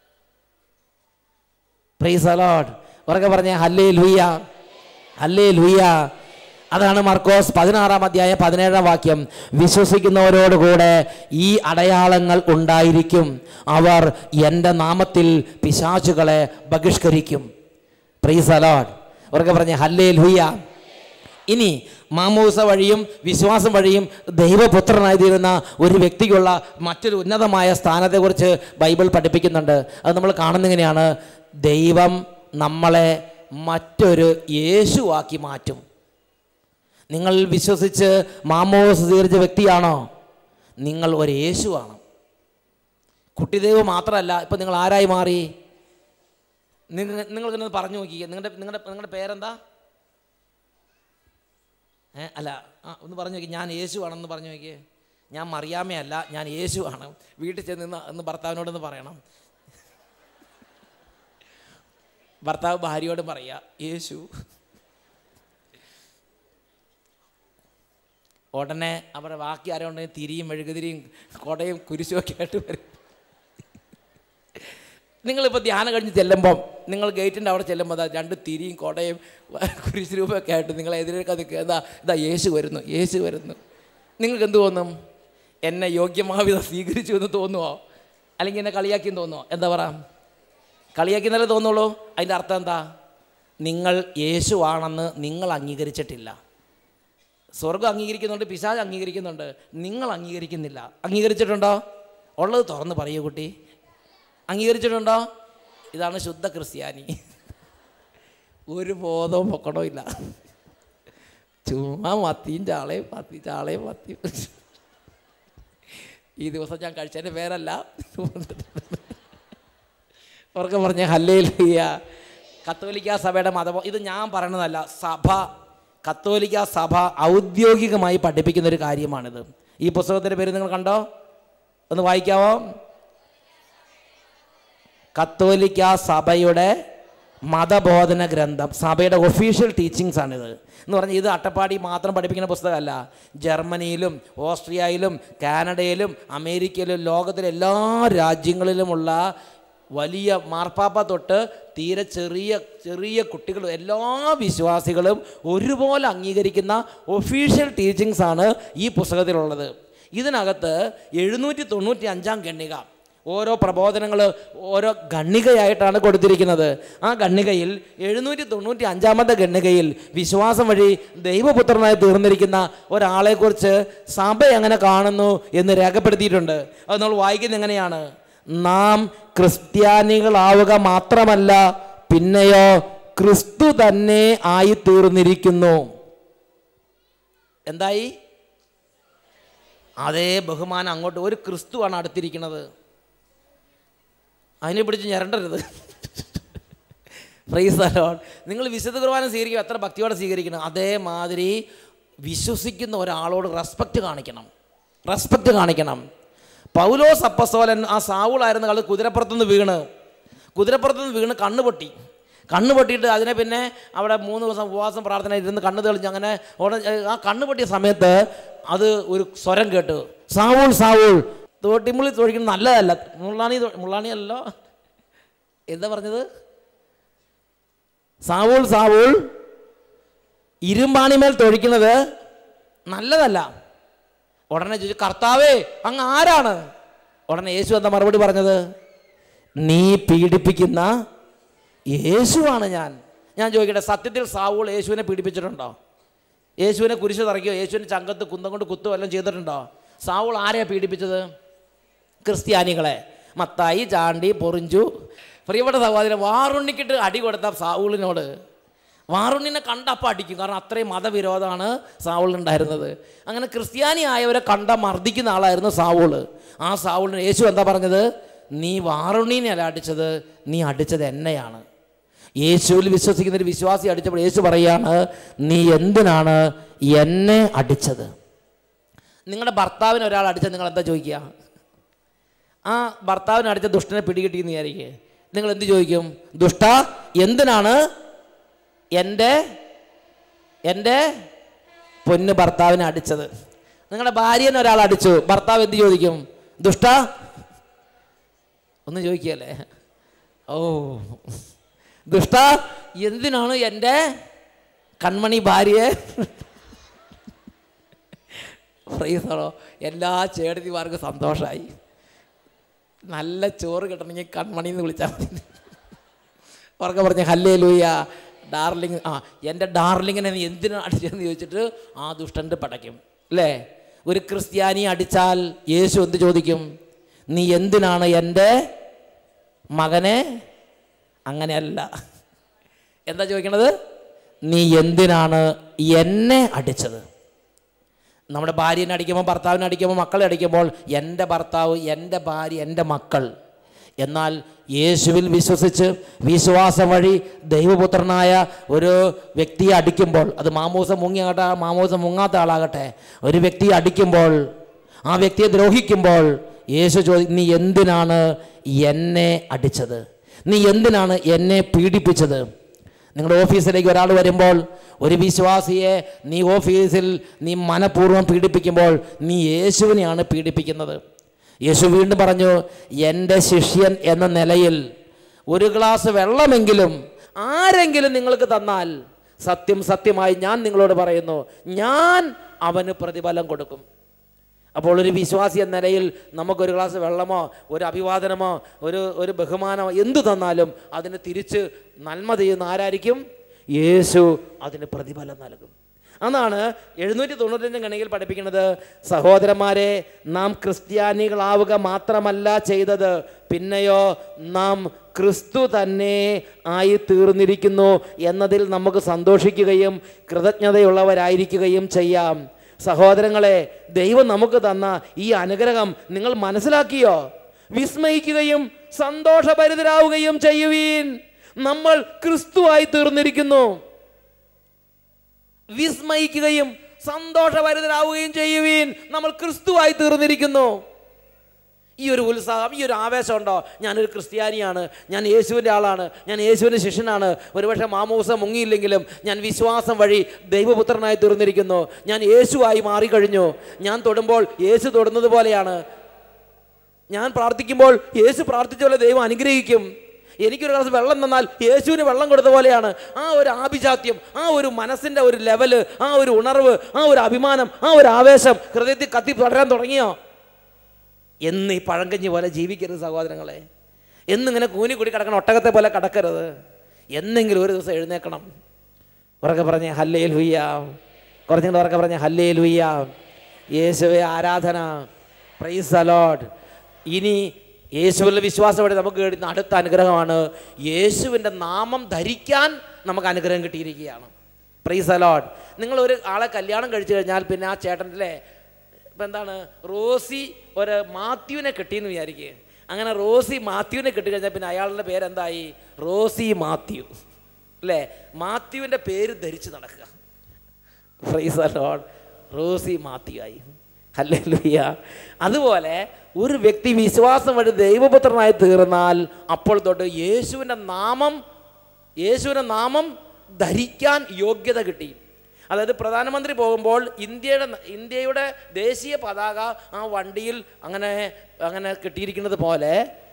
Praise the lord. ഉറക്കെ പറഞ്ഞേ ഹല്ലേലൂയ, ഹല്ലേലൂയ. അതാണ് മർക്കോസ് പതിനാറാം അധ്യായം പതിനേഴാം വാക്യം. വിശ്വസിക്കുന്നവരോടുകൂടെ ഈ അടയാളങ്ങൾ ഉണ്ടായിരിക്കും, അവർ എൻ്റെ നാമത്തിൽ പിശാചുകളെ ബഹിഷ്കരിക്കും. Praise the lord. ഉറക്കെ പറഞ്ഞേ ഹല്ലേലൂയ. ഇനി മാമോദിസ വഴിയും വിശ്വാസം വഴിയും ദൈവപുത്രനായി തീരുന്ന ഒരു വ്യക്തിക്കുള്ള മറ്റൊരു ഉന്നതമായ സ്ഥാനത്തെക്കുറിച്ച് ബൈബിൾ പഠിപ്പിക്കുന്നുണ്ട്. അത് നമ്മൾ കാണുന്നിങ്ങനെയാണ്, ദൈവം നമ്മളെ മറ്റൊരു യേശുവാക്കി മാറ്റും. നിങ്ങൾ വിശ്വസിച്ച് മാമോദിസ സ്വീകരിച്ച വ്യക്തിയാണോ? നിങ്ങൾ ഒരു യേശുവാണ്. കുട്ടിദൈവം മാത്രമല്ല, ഇപ്പം നിങ്ങൾ ആരായി മാറി? നിങ്ങൾ നിങ്ങൾക്കിന്ന് പറഞ്ഞു നോക്കിയേ, നിങ്ങളുടെ നിങ്ങളുടെ നിങ്ങളുടെ പേരെന്താ? ഏ അല്ല ആ ഒന്ന് പറഞ്ഞു നോക്കി, ഞാൻ യേശുവാണെന്ന് പറഞ്ഞു നോക്കിയേ. ഞാൻ മറിയാമയല്ല, ഞാൻ യേശുവാണ്. വീട്ടിൽ ചെന്ന് എന്ന് ഭർത്താവിനോടൊന്ന് പറയണം. ഭർത്താവ് ഭാര്യയോട് പറയുക, യേശു. ഉടനെ അവരുടെ ബാക്കി ആരുണ്ടെങ്കിൽ തിരിയും മെഴുകുതിരിയും കൊടയും കുരിശും ഒക്കെ ആയിട്ട് വരും. നിങ്ങളിപ്പോൾ ധ്യാനം കഴിഞ്ഞ് ചെല്ലുമ്പം നിങ്ങൾ ഗേറ്റിൻ്റെ അവിടെ ചെല്ലുമ്പോൾ അതാ രണ്ട് തിരിയും കൊടയും കുരിശ് രൂപമൊക്കെ ആയിട്ട് നിങ്ങൾ എതിരേക്കാൻ നിൽക്കുക. എന്താ ഇതാ യേശു വരുന്നു, യേശു വരുന്നു. നിങ്ങൾക്ക് എന്ത് തോന്നും? എന്നെ യോഗ്യമാവിധം സ്വീകരിച്ചു എന്ന് തോന്നുമോ? അല്ലെങ്കിൽ എന്നെ കളിയാക്കിയെന്ന് തോന്നുമോ? എന്താ പറയാ, കളിയാക്കിയെന്നല്ലേ തോന്നുള്ളൂ. അതിൻ്റെ അർത്ഥം എന്താ? നിങ്ങൾ യേശുവാണെന്ന് നിങ്ങൾ അംഗീകരിച്ചിട്ടില്ല. സ്വർഗം അംഗീകരിക്കുന്നുണ്ട്, പിശാച് അംഗീകരിക്കുന്നുണ്ട്, നിങ്ങൾ അംഗീകരിക്കുന്നില്ല. അംഗീകരിച്ചിട്ടുണ്ടോ? ഉള്ളത് തുറന്ന് പറയൂ കുട്ടി, അംഗീകരിച്ചിട്ടുണ്ടോ? ഇതാണ് ശുദ്ധ ക്രിസ്ത്യാനി. ഒരു ബോധവും പൊക്കണോ ഇല്ല. ചുമ്മാ മത്തിയും ചാളയും മത്തി ചാളയും മത്തിയും. ഈ ദിവസം ഞാൻ കഴിച്ചതിൻ്റെ പേരല്ല. അവർക്ക് പറഞ്ഞ ഹല്ലേലൂയ. കത്തോലിക്ക സഭയുടെ മതം ഇത് ഞാൻ പറയണതല്ല. സഭ, കത്തോലിക്ക സഭ ഔദ്യോഗികമായി പഠിപ്പിക്കുന്നൊരു കാര്യമാണിത്. ഈ പുസ്തകത്തിൻ്റെ പേര് നിങ്ങൾ കണ്ടോ? ഒന്ന് വായിക്കാവോ? കത്തോലിക്ക സഭയുടെ മതബോധന ഗ്രന്ഥം, സഭയുടെ ഒഫീഷ്യൽ ടീച്ചിങ്സ് ആണിത് എന്ന് പറഞ്ഞാൽ. ഇത് അട്ടപ്പാടി മാത്രം പഠിപ്പിക്കുന്ന പുസ്തകമല്ല. ജർമ്മനിയിലും ഓസ്ട്രിയയിലും കാനഡയിലും അമേരിക്കയിലും ലോകത്തിലെ എല്ലാ രാജ്യങ്ങളിലുമുള്ള വലിയ മാർപ്പാപ്പ തൊട്ട് തീരെ ചെറിയ ചെറിയ കുട്ടികളും എല്ലാ വിശ്വാസികളും ഒരുപോലെ അംഗീകരിക്കുന്ന ഒഫീഷ്യൽ ടീച്ചിങ്സ് ആണ് ഈ പുസ്തകത്തിലുള്ളത്. ഇതിനകത്ത് എഴുന്നൂറ്റി തൊണ്ണൂറ്റി അഞ്ചാം ഖണ്ഡിക, ഓരോ പ്രബോധനങ്ങൾ ഓരോ ഖണ്ഡികയായിട്ടാണ് കൊടുത്തിരിക്കുന്നത്. ആ ഖണ്ഡികയിൽ എഴുന്നൂറ്റി തൊണ്ണൂറ്റി അഞ്ചാമത്തെ ഖണ്ഡികയിൽ വിശ്വാസം വഴി ദൈവപുത്രനായി തീർന്നിരിക്കുന്ന ഒരാളെക്കുറിച്ച് സഭ എങ്ങനെ കാണുന്നു എന്ന് രേഖപ്പെടുത്തിയിട്ടുണ്ട്. അത് നമ്മൾ വായിക്കുന്നത് എങ്ങനെയാണ്? നാം ക്രിസ്ത്യാനികളാവുക മാത്രമല്ല, പിന്നെയോ ക്രിസ്തു തന്നെ ആയി തീർന്നിരിക്കുന്നു. എന്തായി? അതേ ബഹുമാനം അങ്ങോട്ട്. ഒരു ക്രിസ്തുവാണ് അടുത്തിരിക്കുന്നത്. അതിനെ പിടിച്ച് ഞരണ്ടരുത്. Price the Lord. നിങ്ങൾ വിശുദ്ധ കുർബാന സ്വീകരിക്കുക, എത്ര ഭക്തിയോടെ സ്വീകരിക്കണം. അതേമാതിരി വിശ്വസിക്കുന്ന ഒരാളോട് റെസ്പെക്റ്റ് കാണിക്കണം, റെസ്പെക്റ്റ് കാണിക്കണം. പൗലോസ് അപ്പസ്തോലൻ ആ സാവൂളായിരുന്ന കാലത്ത് കുതിരപ്പുറത്തുനിന്ന് വീണ് കുതിരപ്പുറത്തുനിന്ന് വീണ് കണ്ണ് പൊട്ടി. കണ്ണ് പൊട്ടിയിട്ട് അതിനെ പിന്നെ അവിടെ മൂന്ന് ദിവസം ഉപവാസം പ്രാർത്ഥന ഇരുന്ന് കണ്ണ് തെളിഞ്ഞ് അങ്ങനെ ആ കണ്ണ് പൊട്ടിയ സമയത്ത് അത് ഒരു സ്വരം കേട്ടു, സാവൂൾ സാവൂൾ തോട്ടിമുള്ളി തൊഴിക്കുന്നത് നല്ലതല്ല. മുള്ളാണി മുള്ളാണി അല്ലോ, എന്താ പറഞ്ഞത്? സാവൂൾ സാവൂൾ ഇരുമ്പാണിമേൽ തൊഴിക്കുന്നത് നല്ലതല്ല. ഉടനെ ചോദിച്ചു, കർത്താവേ അങ്ങ് ആരാണ്? ഉടനെ യേശു എന്താ മറുപടി പറഞ്ഞത്? നീ പീഡിപ്പിക്കുന്ന യേശുവാണ് ഞാൻ. ഞാൻ ചോദിക്കട്ടെ, സത്യത്തിൽ സാവൂൾ യേശുവിനെ പീഡിപ്പിച്ചിട്ടുണ്ടോ? യേശുവിനെ കുരിശ് തറയ്ക്കുകയോ യേശുവിൻ്റെ ചങ്കത്ത് കുന്തം കൊണ്ട് കുത്തുകയോ എല്ലാം ചെയ്തിട്ടുണ്ടോ? സാവൂൾ ആരെയാണ് പീഡിപ്പിച്ചത്? ക്രിസ്ത്യാനികളെ. മത്തായി, ചാണ്ടി, പൊറിഞ്ചു. പ്രിയപ്പെട്ട സഹോദരൻ, വാറുണ്ണിക്കിട്ട് അടി കൊടുത്ത സാവൂളിനോട് വാറുണ്ണിനെ കണ്ടപ്പോൾ അടിക്കും. കാരണം അത്രയും മതവിരോധമാണ് സാവൂളിനുണ്ടായിരുന്നത്. അങ്ങനെ ക്രിസ്ത്യാനി ആയവരെ കണ്ട മർദ്ദിക്കുന്ന ആളായിരുന്നു സാവൂള്. ആ സാവൂളിന് യേശു എന്താ പറഞ്ഞത്? നീ വാറുണ്ണീനെ അല്ല അടിച്ചത്, നീ അടിച്ചത് എന്നെയാണ്. യേശുവിൽ വിശ്വസിക്കുന്ന ഒരു വിശ്വാസി അടിച്ചപ്പോൾ യേശു പറയാണ്, നീ എന്തിനാണ് എന്നെ അടിച്ചത്? നിങ്ങളുടെ ഭർത്താവിന് ഒരാൾ അടിച്ചാൽ നിങ്ങൾ എന്താ ചോദിക്കുക? ആ ഭർത്താവിന് അടിച്ച ദുഷ്ടനെ പിടികിട്ടിയെന്ന് വിചാരിക്കുക, നിങ്ങൾ എന്ത് ചോദിക്കും? ദുഷ്ട, എന്തിനാണ് എൻ്റെ എൻ്റെ പൊന്ന് ഭർത്താവിനെ അടിച്ചത്? നിങ്ങളുടെ ഭാര്യനെ ഒരാൾ അടിച്ചു, ഭർത്താവ് എന്ത് ചോദിക്കും? ദുഷ്ട, ഒന്ന് ചോദിക്കുകയല്ലേ? ഓ ദുഷ്ട, എന്തിനാണ് എൻ്റെ കൺമണി ഭാര്യയെ? പ്രൈസോ. എല്ലാ ചേട്ടത്തിമാർക്കും സന്തോഷമായി. നല്ല ചോറ് കിട്ടണമെങ്കിൽ കൺമണി എന്ന് വിളിച്ചാൽ മതി. അവർക്ക് പറഞ്ഞ ഹല്ലേലൂയ ഡാർലിങ്. ആ എൻ്റെ ഡാർലിങ്ങിനെ നീ എന്തിനാണ് അടിച്ചതെന്ന് ചോദിച്ചിട്ട് ആ ദുഷ്ടൻ്റെ പടയ്ക്കും അല്ലേ? ഒരു ക്രിസ്ത്യാനി അടിച്ചാൽ യേശു എന്ത് ചോദിക്കും? നീ എന്തിനാണ് എൻ്റെ മകനെ? അങ്ങനെയല്ല. എന്താ ചോദിക്കണത്? നീ എന്തിനാണ് എന്നെ അടിച്ചത്? നമ്മുടെ ഭാര്യനെ അടിക്കുമ്പോൾ, ഭർത്താവിനെ അടിക്കുമ്പോൾ, മക്കളെ അടിക്കുമ്പോൾ എൻ്റെ ഭർത്താവ്, എൻ്റെ ഭാര്യ, എൻ്റെ മക്കൾ. എന്നാൽ യേശുവിൽ വിശ്വസിച്ച് വിശ്വാസം വഴി ദൈവപുത്രനായ ഒരു വ്യക്തിയെ അടിക്കുമ്പോൾ, അത് മാമോസം മുങ്ങിയാകട്ടെ മാമോസം മുങ്ങാത്ത ആളാകട്ടെ, ഒരു വ്യക്തിയെ അടിക്കുമ്പോൾ, ആ വ്യക്തിയെ ദ്രോഹിക്കുമ്പോൾ യേശു ചോദി നീ എന്തിനാണ് എന്നെ അടിച്ചത്? നീ എന്തിനാണ് എന്നെ പീഡിപ്പിച്ചത്? നിങ്ങളുടെ ഓഫീസിലേക്ക് ഒരാൾ വരുമ്പോൾ, ഒരു വിശ്വാസിയെ നീ ഓഫീസിൽ നീ മനഃപൂർവ്വം പീഡിപ്പിക്കുമ്പോൾ നീ യേശുവിനെയാണ് പീഡിപ്പിക്കുന്നത്. യേശു വീണ്ടും പറഞ്ഞു, എൻ്റെ ശിഷ്യൻ എന്ന നിലയിൽ ഒരു ഗ്ലാസ് വെള്ളമെങ്കിലും ആരെങ്കിലും നിങ്ങൾക്ക് തന്നാൽ സത്യം സത്യമായി ഞാൻ നിങ്ങളോട് പറയുന്നു, ഞാൻ അവന് പ്രതിഫലം കൊടുക്കും. അപ്പോൾ ഒരു വിശ്വാസി എന്ന നിലയിൽ നമുക്കൊരു ഗ്ലാസ് വെള്ളമോ ഒരു അഭിവാദനമോ ഒരു ഒരു ബഹുമാനമോ എന്തു തന്നാലും അതിന് തിരിച്ച് നന്മ ചെയ്യുന്ന ആരായിരിക്കും? യേശു അതിന് പ്രതിഫലം നൽകും. അതാണ് എഴുന്നൂറ്റി തൊണ്ണൂറ്റഞ്ചാം ഗണികയിൽ പഠിപ്പിക്കുന്നത്. സഹോദരന്മാരെ, നാം ക്രിസ്ത്യാനികളാവുക മാത്രമല്ല ചെയ്തത്, പിന്നെയോ നാം ക്രിസ്തു തന്നെ ആയി തീർന്നിരിക്കുന്നു എന്നതിൽ നമുക്ക് സന്തോഷിക്കുകയും കൃതജ്ഞതയുള്ളവരായിരിക്കുകയും ചെയ്യാം. സഹോദരങ്ങളെ, ദൈവം നമുക്ക് തന്ന ഈ അനുഗ്രഹം നിങ്ങൾ മനസ്സിലാക്കിയോ? വിസ്മയിക്കുകയും സന്തോഷഭരിതരാവുകയും ചെയ്യുവീൻ. നമ്മൾ ക്രിസ്തുവായി തീർന്നിരിക്കുന്നു. വിസ്മയിക്കുകയും സന്തോഷഭരിതരാവുകയും ചെയ്യുവീൻ. നമ്മൾ ക്രിസ്തുവായി തീർന്നിരിക്കുന്നു. ഈ ഒരു ഉത്സാഹം, ഈ ഒരു ആവേശം ഉണ്ടോ? ഞാനൊരു ക്രിസ്ത്യാനിയാണ്, ഞാൻ യേശുവിൻ്റെ ആളാണ്, ഞാൻ യേശുവിൻ്റെ ശിഷ്യനാണ്. ഒരുപക്ഷെ മാമോദിസ മുങ്ങിയില്ലെങ്കിലും ഞാൻ വിശ്വാസം വഴി ദൈവപുത്രനായി തീർന്നിരിക്കുന്നു. ഞാൻ യേശുവായി മാറിക്കഴിഞ്ഞു. ഞാൻ തൊടുമ്പോൾ യേശു തൊടുന്നത് പോലെയാണ്. ഞാൻ പ്രാർത്ഥിക്കുമ്പോൾ യേശു പ്രാർത്ഥിച്ച പോലെ ദൈവം അനുഗ്രഹിക്കും. എനിക്കൊരു ഗ്ലാസ് വെള്ളം തന്നാൽ യേശുവിന് വെള്ളം കൊടുത്ത പോലെയാണ്. ആ ഒരു ആഭിജാത്യം, ആ ഒരു മനസ്സിൻ്റെ ഒരു ലെവല്, ആ ഒരു ഉണർവ്, ആ ഒരു അഭിമാനം, ആ ഒരു ആവേശം ഹൃദയത്തിൽ കത്തി തുടരാൻ തുടങ്ങിയോ? എന്ന് ഈ പഴങ്കഞ്ഞി പോലെ ജീവിക്കരുത് സഹോദരങ്ങളെ. എന്നിങ്ങനെ കൂനിക്കുടി കിടക്കണം, ഒട്ടകത്തെ പോലെ കിടക്കരുത്. എന്നെങ്കിലും ഒരു ദിവസം എഴുന്നേക്കണം. ഉറക്കെ പറഞ്ഞേ ഹല്ലേലൂയ. കുറച്ചുകൂടെ ഉറക്കെ പറഞ്ഞേ ഹല്ലേലൂയ. യേശുവേ ആരാധന. Praise the lord. ഇനി യേശുവിൻ്റെ വിശ്വാസം വഴി നമുക്ക് കിട്ടുന്ന അടുത്ത അനുഗ്രഹമാണ് യേശുവിൻ്റെ നാമം ധരിക്കാൻ നമുക്ക് അനുഗ്രഹം കിട്ടിയിരിക്കുകയാണ്. Praise the lord. നിങ്ങളൊരു ആളെ കല്യാണം കഴിച്ചു കഴിഞ്ഞാൽ പിന്നെ ആ ചേട്ടൻ്റെ ഇപ്പം എന്താണ്, റോസി ഒരു മാത്യുവിനെ കിട്ടിയെന്ന് വിചാരിക്കുക. അങ്ങനെ റോസി മാത്യുവിനെ കിട്ടിക്കഴിഞ്ഞാൽ പിന്നെ അയാളുടെ പേരെന്തായി? റോസി മാത്യു അല്ലേ? മാത്യുവിൻ്റെ പേര് ധരിച്ച് നടക്കുക. Praise the lord. Rosy Mathew ആയി. ഹല്ലേലൂയ. അതുപോലെ ഒരു വ്യക്തി വിശ്വാസം വഴി ദൈവപുത്രനായി തീർന്നാൽ അപ്പോൾ തൊട്ട് യേശുവിൻ്റെ നാമം യേശുവിൻ്റെ നാമം ധരിക്കാൻ യോഗ്യത കിട്ടി. അതായത് പ്രധാനമന്ത്രി പോകുമ്പോൾ ഇന്ത്യയുടെ ഇന്ത്യയുടെ ദേശീയ പതാക ആ വണ്ടിയിൽ അങ്ങനെ അങ്ങനെ കിട്ടിയിരിക്കുന്നത് പോലെ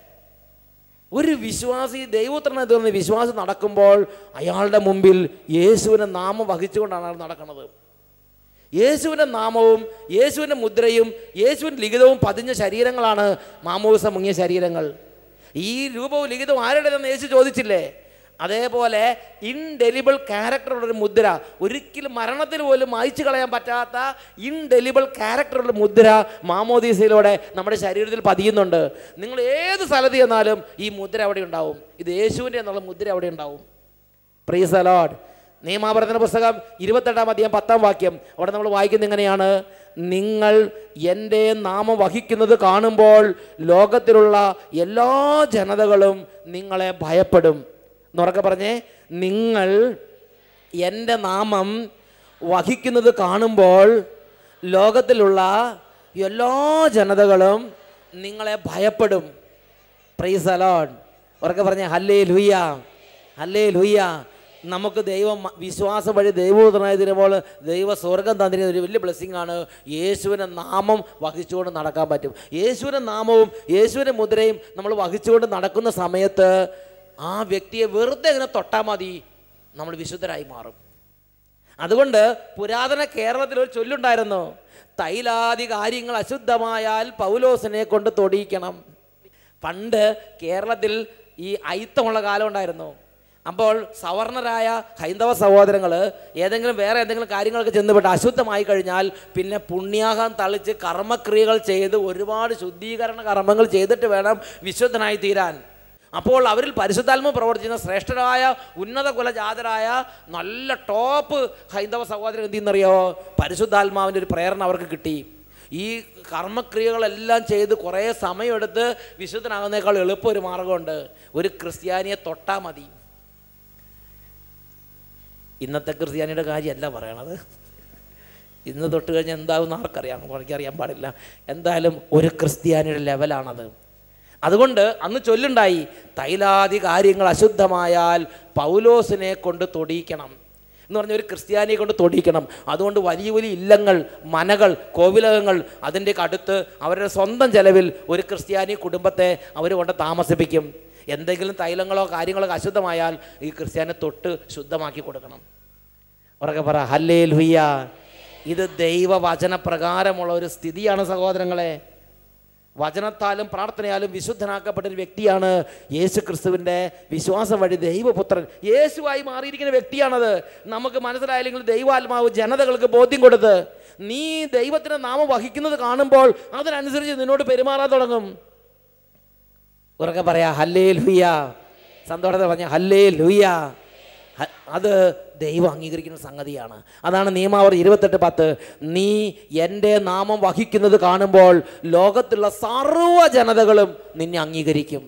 ഒരു വിശ്വാസി ദൈവപുത്രനായി തീർന്ന വിശ്വാസി നടക്കുമ്പോൾ അയാളുടെ മുമ്പിൽ യേശുവിൻ്റെ നാമം വഹിച്ചുകൊണ്ടാണ് അയാൾ നടക്കുന്നത്. യേശുവിൻ്റെ നാമവും യേശുവിൻ്റെ മുദ്രയും യേശുവിൻ്റെ ലിഖിതവും പതിഞ്ഞ ശരീരങ്ങളാണ് മാമോദിസ മുങ്ങിയ ശരീരങ്ങൾ. ഈ രൂപവും ലിഖിതവും ആരുടേതെന്ന് യേശു ചോദിച്ചില്ലേ? അതേപോലെ ഇൻഡെലിബിൾ ക്യാരക്ടറുള്ളൊരു മുദ്ര, ഒരിക്കലും മരണത്തിൽ പോലും മായ്ച്ചു കളയാൻ പറ്റാത്ത ഇൻഡെലിബിൾ ക്യാരക്ടറുള്ള മുദ്ര മാമോദീസയിലൂടെ നമ്മുടെ ശരീരത്തിൽ പതിയുന്നുണ്ട്. നിങ്ങൾ ഏത് സ്ഥലത്ത് ചെന്നാലും ഈ മുദ്ര അവിടെ ഉണ്ടാവും. ഇത് യേശുവിൻ്റെ എന്നുള്ള മുദ്ര അവിടെ ഉണ്ടാവും. Price the Lord. നിയമാവർത്തന പുസ്തകം ഇരുപത്തെട്ടാം അധ്യായം പത്താം വാക്യം, അവിടെ നമ്മൾ വായിക്കുന്നത് എങ്ങനെയാണ്? നിങ്ങൾ എൻ്റെ നാമം വഹിക്കുന്നത് കാണുമ്പോൾ ലോകത്തിലുള്ള എല്ലാ ജനതകളും നിങ്ങളെ ഭയപ്പെടും. എന്നുറക്കെ പറഞ്ഞേ, നിങ്ങൾ എൻ്റെ നാമം വഹിക്കുന്നത് കാണുമ്പോൾ ലോകത്തിലുള്ള എല്ലാ ജനതകളും നിങ്ങളെ ഭയപ്പെടും. Price the lord. ഉറക്കെ പറഞ്ഞേ ഹല്ലേലൂയ, ഹല്ലേലൂയ. നമുക്ക് ദൈവം വിശ്വാസം വഴി ദൈവപുത്രനായി തീരുമ്പോൾ ദൈവ സ്വർഗം തന്നിരുന്ന ഒരു വലിയ ബ്ലെസ്സിങ് ആണ്. യേശുവിൻ്റെ നാമം വഹിച്ചുകൊണ്ട് നടക്കാൻ പറ്റും. യേശുവിൻ്റെ നാമവും യേശുവിൻ്റെ മുദ്രയും നമ്മൾ വഹിച്ചുകൊണ്ട് നടക്കുന്ന സമയത്ത് ആ വ്യക്തിയെ വെറുതെ ഇങ്ങനെ തൊട്ടാൽ മതി, നമ്മൾ വിശുദ്ധരായി മാറും. അതുകൊണ്ട് പുരാതന കേരളത്തിൽ ഒരു ചൊല്ലുണ്ടായിരുന്നു, തൈലാദി കാര്യങ്ങൾ അശുദ്ധമായാൽ പൗലോസിനെ കൊണ്ട് തൊടിയിക്കണം. പണ്ട് കേരളത്തിൽ ഈ അയിത്തമുള്ള കാലം ഉണ്ടായിരുന്നു. അപ്പോൾ സവർണരായ ഹൈന്ദവ സഹോദരങ്ങൾ ഏതെങ്കിലും വേറെ എന്തെങ്കിലും കാര്യങ്ങളൊക്കെ ചെന്നുപെട്ട് അശുദ്ധമായി കഴിഞ്ഞാൽ പിന്നെ പുണ്യാഹം തളിച്ച് കർമ്മക്രിയകൾ ചെയ്ത് ഒരുപാട് ശുദ്ധീകരണ കർമ്മങ്ങൾ ചെയ്തിട്ട് വേണം വിശുദ്ധനായി തീരാൻ. അപ്പോൾ അവരിൽ പരിശുദ്ധാത്മ പ്രവർത്തിക്കുന്ന ശ്രേഷ്ഠരായ ഉന്നത കുലജാതരായ നല്ല ടോപ്പ് ഹൈന്ദവ സഹോദരൻ എന്ത് ചെയ്യുന്നറിയോ? പരിശുദ്ധാത്മാവിൻ്റെ ഒരു പ്രേരണ അവർക്ക് കിട്ടി. ഈ കർമ്മക്രിയകളെല്ലാം ചെയ്ത് കുറേ സമയമെടുത്ത് വിശുദ്ധനാകുന്നേക്കാൾ എളുപ്പം ഒരു മാർഗമുണ്ട്, ഒരു ക്രിസ്ത്യാനിയെ തൊട്ടാൽ മതി. ഇന്നത്തെ ക്രിസ്ത്യാനിയുടെ കാര്യമല്ല പറയണത്. ഇന്ന് തൊട്ട് കഴിഞ്ഞാൽ എന്താകുമെന്ന് ആർക്കറിയാം, എനിക്കറിയാൻ പാടില്ല. എന്തായാലും ഒരു ക്രിസ്ത്യാനിയുടെ ലെവലാണത്. അതുകൊണ്ട് അന്ന് ചൊല്ലുണ്ടായി, തൈലാദി കാര്യങ്ങൾ അശുദ്ധമായാൽ പൗലോസിനെ കൊണ്ട് തൊടിയിക്കണം എന്ന് പറഞ്ഞ ഒരു ക്രിസ്ത്യാനിയെ കൊണ്ട് തൊടിയിക്കണം. അതുകൊണ്ട് വലിയ വലിയ ഇല്ലങ്ങൾ, മനകൾ, കോവിലകങ്ങൾ അതിൻ്റെയൊക്കെ അടുത്ത് അവരുടെ സ്വന്തം ചെലവിൽ ഒരു ക്രിസ്ത്യാനി കുടുംബത്തെ അവർ കൊണ്ട് താമസിപ്പിക്കും. എന്തെങ്കിലും തൈലങ്ങളോ കാര്യങ്ങളോ അശുദ്ധമായാൽ ഈ ക്രിസ്ത്യാനെ തൊട്ട് ശുദ്ധമാക്കി കൊടുക്കണം. ഉറക്കെ പറ ഹല്ലേലൂയ. ഇത് ദൈവവചനപ്രകാരമുള്ള ഒരു സ്ഥിതിയാണ് സഹോദരങ്ങളെ. വചനത്താലും പ്രാർത്ഥനയാലും വിശുദ്ധനാക്കപ്പെട്ട ഒരു വ്യക്തിയാണ് യേശു ക്രിസ്തുവിൻ്റെ വിശ്വാസം വഴി ദൈവപുത്രൻ യേശുവായി മാറിയിരിക്കുന്ന വ്യക്തിയാണത്. നമുക്ക് മനസ്സിലായില്ലെങ്കിൽ ദൈവാത്മാവ് ജനതകൾക്ക് ബോധ്യം കൊടുത്ത് നീ ദൈവത്തിൻ്റെ നാമം വഹിക്കുന്നത് കാണുമ്പോൾ അതിനനുസരിച്ച് നിന്നോട് പെരുമാറാൻ തുടങ്ങും. ഉറക്കെ പറയാ ഹല്ലേലൂയ, സന്തോഷത്തോടെ പറഞ്ഞ ഹല്ലേലൂയ. അത് ദൈവം അംഗീകരിക്കുന്ന സംഗതിയാണ്. അതാണ് നിയമാവർ ഇരുപത്തെട്ട് പത്ത്. നീ എൻ്റെ നാമം വഹിക്കുന്നത് കാണുമ്പോൾ ലോകത്തുള്ള സർവ്വ ജനതകളും നിന്നെ അംഗീകരിക്കും.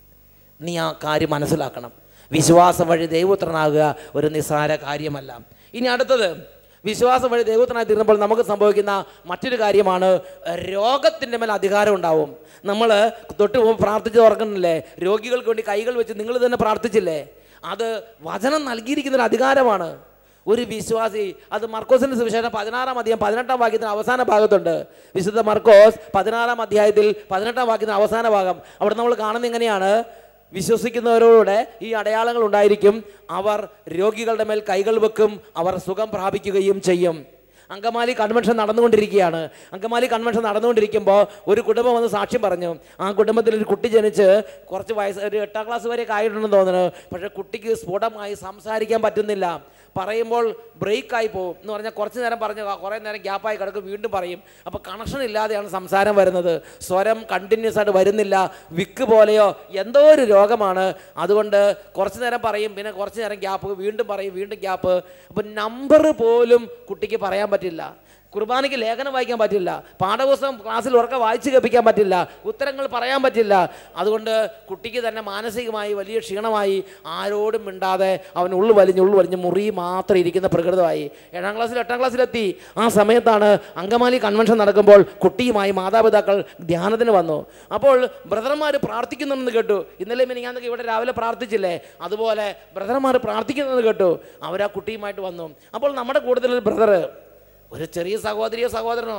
നീ ആ കാര്യം മനസ്സിലാക്കണം. വിശ്വാസം വഴി ദൈവപുത്രനാകുക ഒരു നിസ്സാര കാര്യമല്ല. ഇനി അടുത്തത്, വിശ്വാസം വഴി ദൈവപുത്രനായി തീർന്നപ്പോൾ നമുക്ക് സംഭവിക്കുന്ന മറ്റൊരു കാര്യമാണ് രോഗത്തിൻ്റെ മേൽ അധികാരം ഉണ്ടാവും. നമ്മൾ തൊട്ട് പ്രാർത്ഥിച്ച് തുറക്കുന്നില്ലേ, രോഗികൾക്ക് വേണ്ടി കൈകൾ വെച്ച് നിങ്ങൾ തന്നെ പ്രാർത്ഥിച്ചില്ലേ? അത് വചനം നൽകിയിരിക്കുന്നൊരു അധികാരമാണ്. ഒരു വിശ്വാസി, അത് മർക്കോസിൻ്റെ സുവിശേഷം പതിനാറാം അധ്യായം പതിനെട്ടാം വാക്യത്തിന് അവസാന ഭാഗത്തുണ്ട്. വിശുദ്ധ മർക്കോസ് പതിനാറാം അധ്യായത്തിൽ പതിനെട്ടാം വാക്യത്തിന് അവസാന ഭാഗം. അവിടെ നമ്മൾ കാണുന്നത് എങ്ങനെയാണ്? വിശ്വസിക്കുന്നവരോട് ഈ അടയാളങ്ങൾ ഉണ്ടായിരിക്കും. അവർ രോഗികളുടെ മേൽ കൈകൾ വെക്കും, അവർ സുഖം പ്രാപിക്കുകയും ചെയ്യും. അങ്കമാലി കൺവെൻഷൻ നടന്നുകൊണ്ടിരിക്കുകയാണ്. അങ്കമാലി കൺവെൻഷൻ നടന്നുകൊണ്ടിരിക്കുമ്പോൾ ഒരു കുടുംബം വന്ന് സാക്ഷ്യം പറഞ്ഞു. ആ കുടുംബത്തിൽ ഒരു കുട്ടി ജനിച്ച് കുറച്ച് വയസ്സ്, ഒരു എട്ടാം ക്ലാസ് വരെയൊക്കെ ആയിട്ടുണ്ടെന്ന് തോന്നുന്നു. പക്ഷേ കുട്ടിക്ക് സ്ഫുടമായി സംസാരിക്കാൻ പറ്റുന്നില്ല. പറയുമ്പോൾ ബ്രേക്കായി പോകും എന്ന് പറഞ്ഞാൽ കുറച്ച് നേരം പറഞ്ഞ് കുറേ നേരം ഗ്യാപ്പായി കിടക്കും, വീണ്ടും പറയും. അപ്പോൾ കണക്ഷൻ ഇല്ലാതെയാണ് സംസാരം വരുന്നത്. സ്വരം കണ്ടിന്യൂസ് ആയിട്ട് വരുന്നില്ല. വിക്ക് പോലെയോ എന്തോ ഒരു രോഗമാണ്. അതുകൊണ്ട് കുറച്ച് നേരം പറയും, പിന്നെ കുറച്ച് നേരം ഗ്യാപ്പ്, വീണ്ടും പറയും, വീണ്ടും ഗ്യാപ്പ്. അപ്പോൾ നമ്പർ പോലും കുട്ടിക്ക് പറയാൻ പറ്റില്ല. കുർബാനയ്ക്ക് ലേഖനം വായിക്കാൻ പറ്റില്ല. പാഠപുസ്തകം ക്ലാസ്സിൽ ഉറക്കെ വായിച്ച് കേൾപ്പിക്കാൻ പറ്റില്ല. ഉത്തരങ്ങൾ പറയാൻ പറ്റില്ല. അതുകൊണ്ട് കുട്ടിക്ക് തന്നെ മാനസികമായി വലിയ ക്ഷീണമായി, ആരോടും മിണ്ടാതെ അവൻ ഉള്ളു വലിഞ്ഞ് ഉള്ളു വലിഞ്ഞ് മുറി മാത്രം ഇരിക്കുന്ന പ്രകൃതമായി. ഏഴാം ക്ലാസ്സിൽ എട്ടാം ക്ലാസ്സിലെത്തി. ആ സമയത്താണ് അങ്കമാലി കൺവെൻഷൻ നടക്കുമ്പോൾ കുട്ടിയുമായി മാതാപിതാക്കൾ ധ്യാനത്തിന് വന്നു. അപ്പോൾ ബ്രദർമാർ പ്രാർത്ഥിക്കുന്നുണ്ടെന്ന് കേട്ടു. ഇന്നലെ മിനിങ്ങാന്നൊക്കെ ഇവിടെ രാവിലെ പ്രാർത്ഥിച്ചില്ലേ, അതുപോലെ ബ്രദർമാർ പ്രാർത്ഥിക്കുന്നതെന്ന് കേട്ടു. അവർ ആ കുട്ടിയുമായിട്ട് വന്നു. അപ്പോൾ നമ്മുടെ കൂടുതലൊരു ബ്രദർ, ഒരു ചെറിയ സഹോദരിയോ സഹോദരനോ,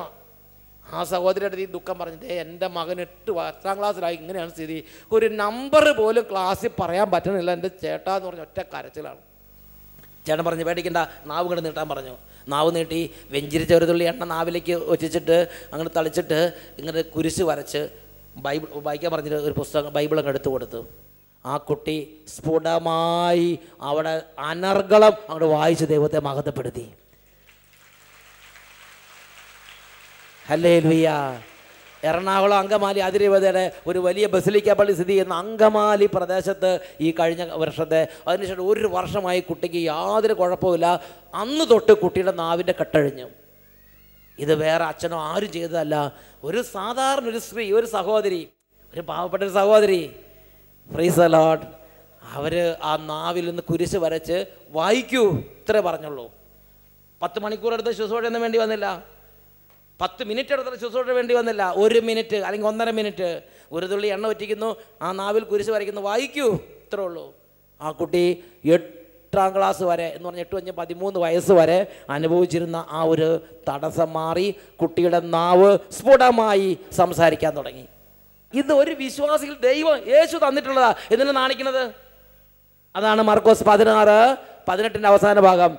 ആ സഹോദരിയുടെ ഈ ദുഃഖം പറഞ്ഞിട്ട് എൻ്റെ മകൻ എട്ട് പത്താം ക്ലാസ്സിലായി, ഇങ്ങനെയാണ് സ്ഥിതി, ഒരു നമ്പർ പോലും ക്ലാസ്സിൽ പറയാൻ പറ്റുന്നില്ല എൻ്റെ ചേട്ടാ എന്ന് പറഞ്ഞ ഒറ്റ കരച്ചിലാണ്. ചേട്ടൻ പറഞ്ഞു പേടിക്കണ്ട, നാവ് കൊണ്ട് നീട്ടാൻ പറഞ്ഞു. നാവ് നീട്ടി വെഞ്ചിരിച്ച ഒരു തുള്ളി എണ്ണ നാവിലേക്ക് ഒറ്റിച്ചിട്ട് അങ്ങോട്ട് തളിച്ചിട്ട് ഇങ്ങനെ കുരിശ് വരച്ച് ബൈബിൾ വായിക്കാൻ പറഞ്ഞിട്ട് ഒരു പുസ്തകം ബൈബിൾ അങ്ങ് എടുത്തു കൊടുത്തു. ആ കുട്ടി സ്ഫുടമായി അവിടെ അനർഗളം അങ്ങോട്ട് വായിച്ച് ദൈവത്തെ മഹത്വപ്പെടുത്തി. ഹല്ലേലൂയ. എറണാകുളം അങ്കമാലി അതിരൂപതയുടെ ഒരു വലിയ ബസിലിക്ക പള്ളി സ്ഥിതി ചെയ്യുന്ന അങ്കമാലി പ്രദേശത്ത് ഈ കഴിഞ്ഞ വർഷത്തെ, അതിനുശേഷം ഒരു വർഷമായി കുട്ടിക്ക് യാതൊരു കുഴപ്പമില്ല. അന്ന് തൊട്ട് കുട്ടിയുടെ നാവിൻ്റെ കെട്ടഴിഞ്ഞു. ഇത് വേറെ അച്ഛനോ ആരും ചെയ്തതല്ല. ഒരു സാധാരണ ഒരു സ്ത്രീ, ഒരു സഹോദരി, ഒരു പാവപ്പെട്ട ഒരു സഹോദരി, പ്രൈസ് ദി ലോർഡ്, അവർ ആ നാവിൽ നിന്ന് കുരിശ് വരച്ച് വായിക്കൂ, ഇത്രേ പറഞ്ഞുള്ളൂ. പത്ത് മണിക്കൂർ എടുത്ത് ശുശ്രൂഷയൊന്നും വേണ്ടി വന്നില്ല. പത്ത് മിനിറ്റ് എടുത്ത ശുശ്രൂഷ വേണ്ടി വന്നില്ല. ഒരു മിനിറ്റ് അല്ലെങ്കിൽ ഒന്നര മിനിറ്റ് ഒരു തുള്ളി എണ്ണ ഒറ്റിക്കുന്നു, ആ നാവിൽ കുരിശ് വരയ്ക്കുന്നു, വായിക്കൂ, ഇത്രേ ഉള്ളൂ. ആ കുട്ടി എട്ടാം ക്ലാസ് വരെ എന്ന് പറഞ്ഞാൽ എട്ട് അഞ്ച് പതിമൂന്ന് വയസ്സ് വരെ അനുഭവിച്ചിരുന്ന ആ ഒരു തടസ്സം മാറി കുട്ടിയുടെ നാവ് സ്ഫുടമായി സംസാരിക്കാൻ തുടങ്ങി. ഇത് ഒരു വിശ്വാസികൾ ദൈവം യേശു തന്നിട്ടുള്ളതാ. എന്തിനാ നാണിക്കുന്നത്? അതാണ് മർക്കോസ് പതിനാറ് പതിനെട്ടിൻ്റെ അവസാന ഭാഗം.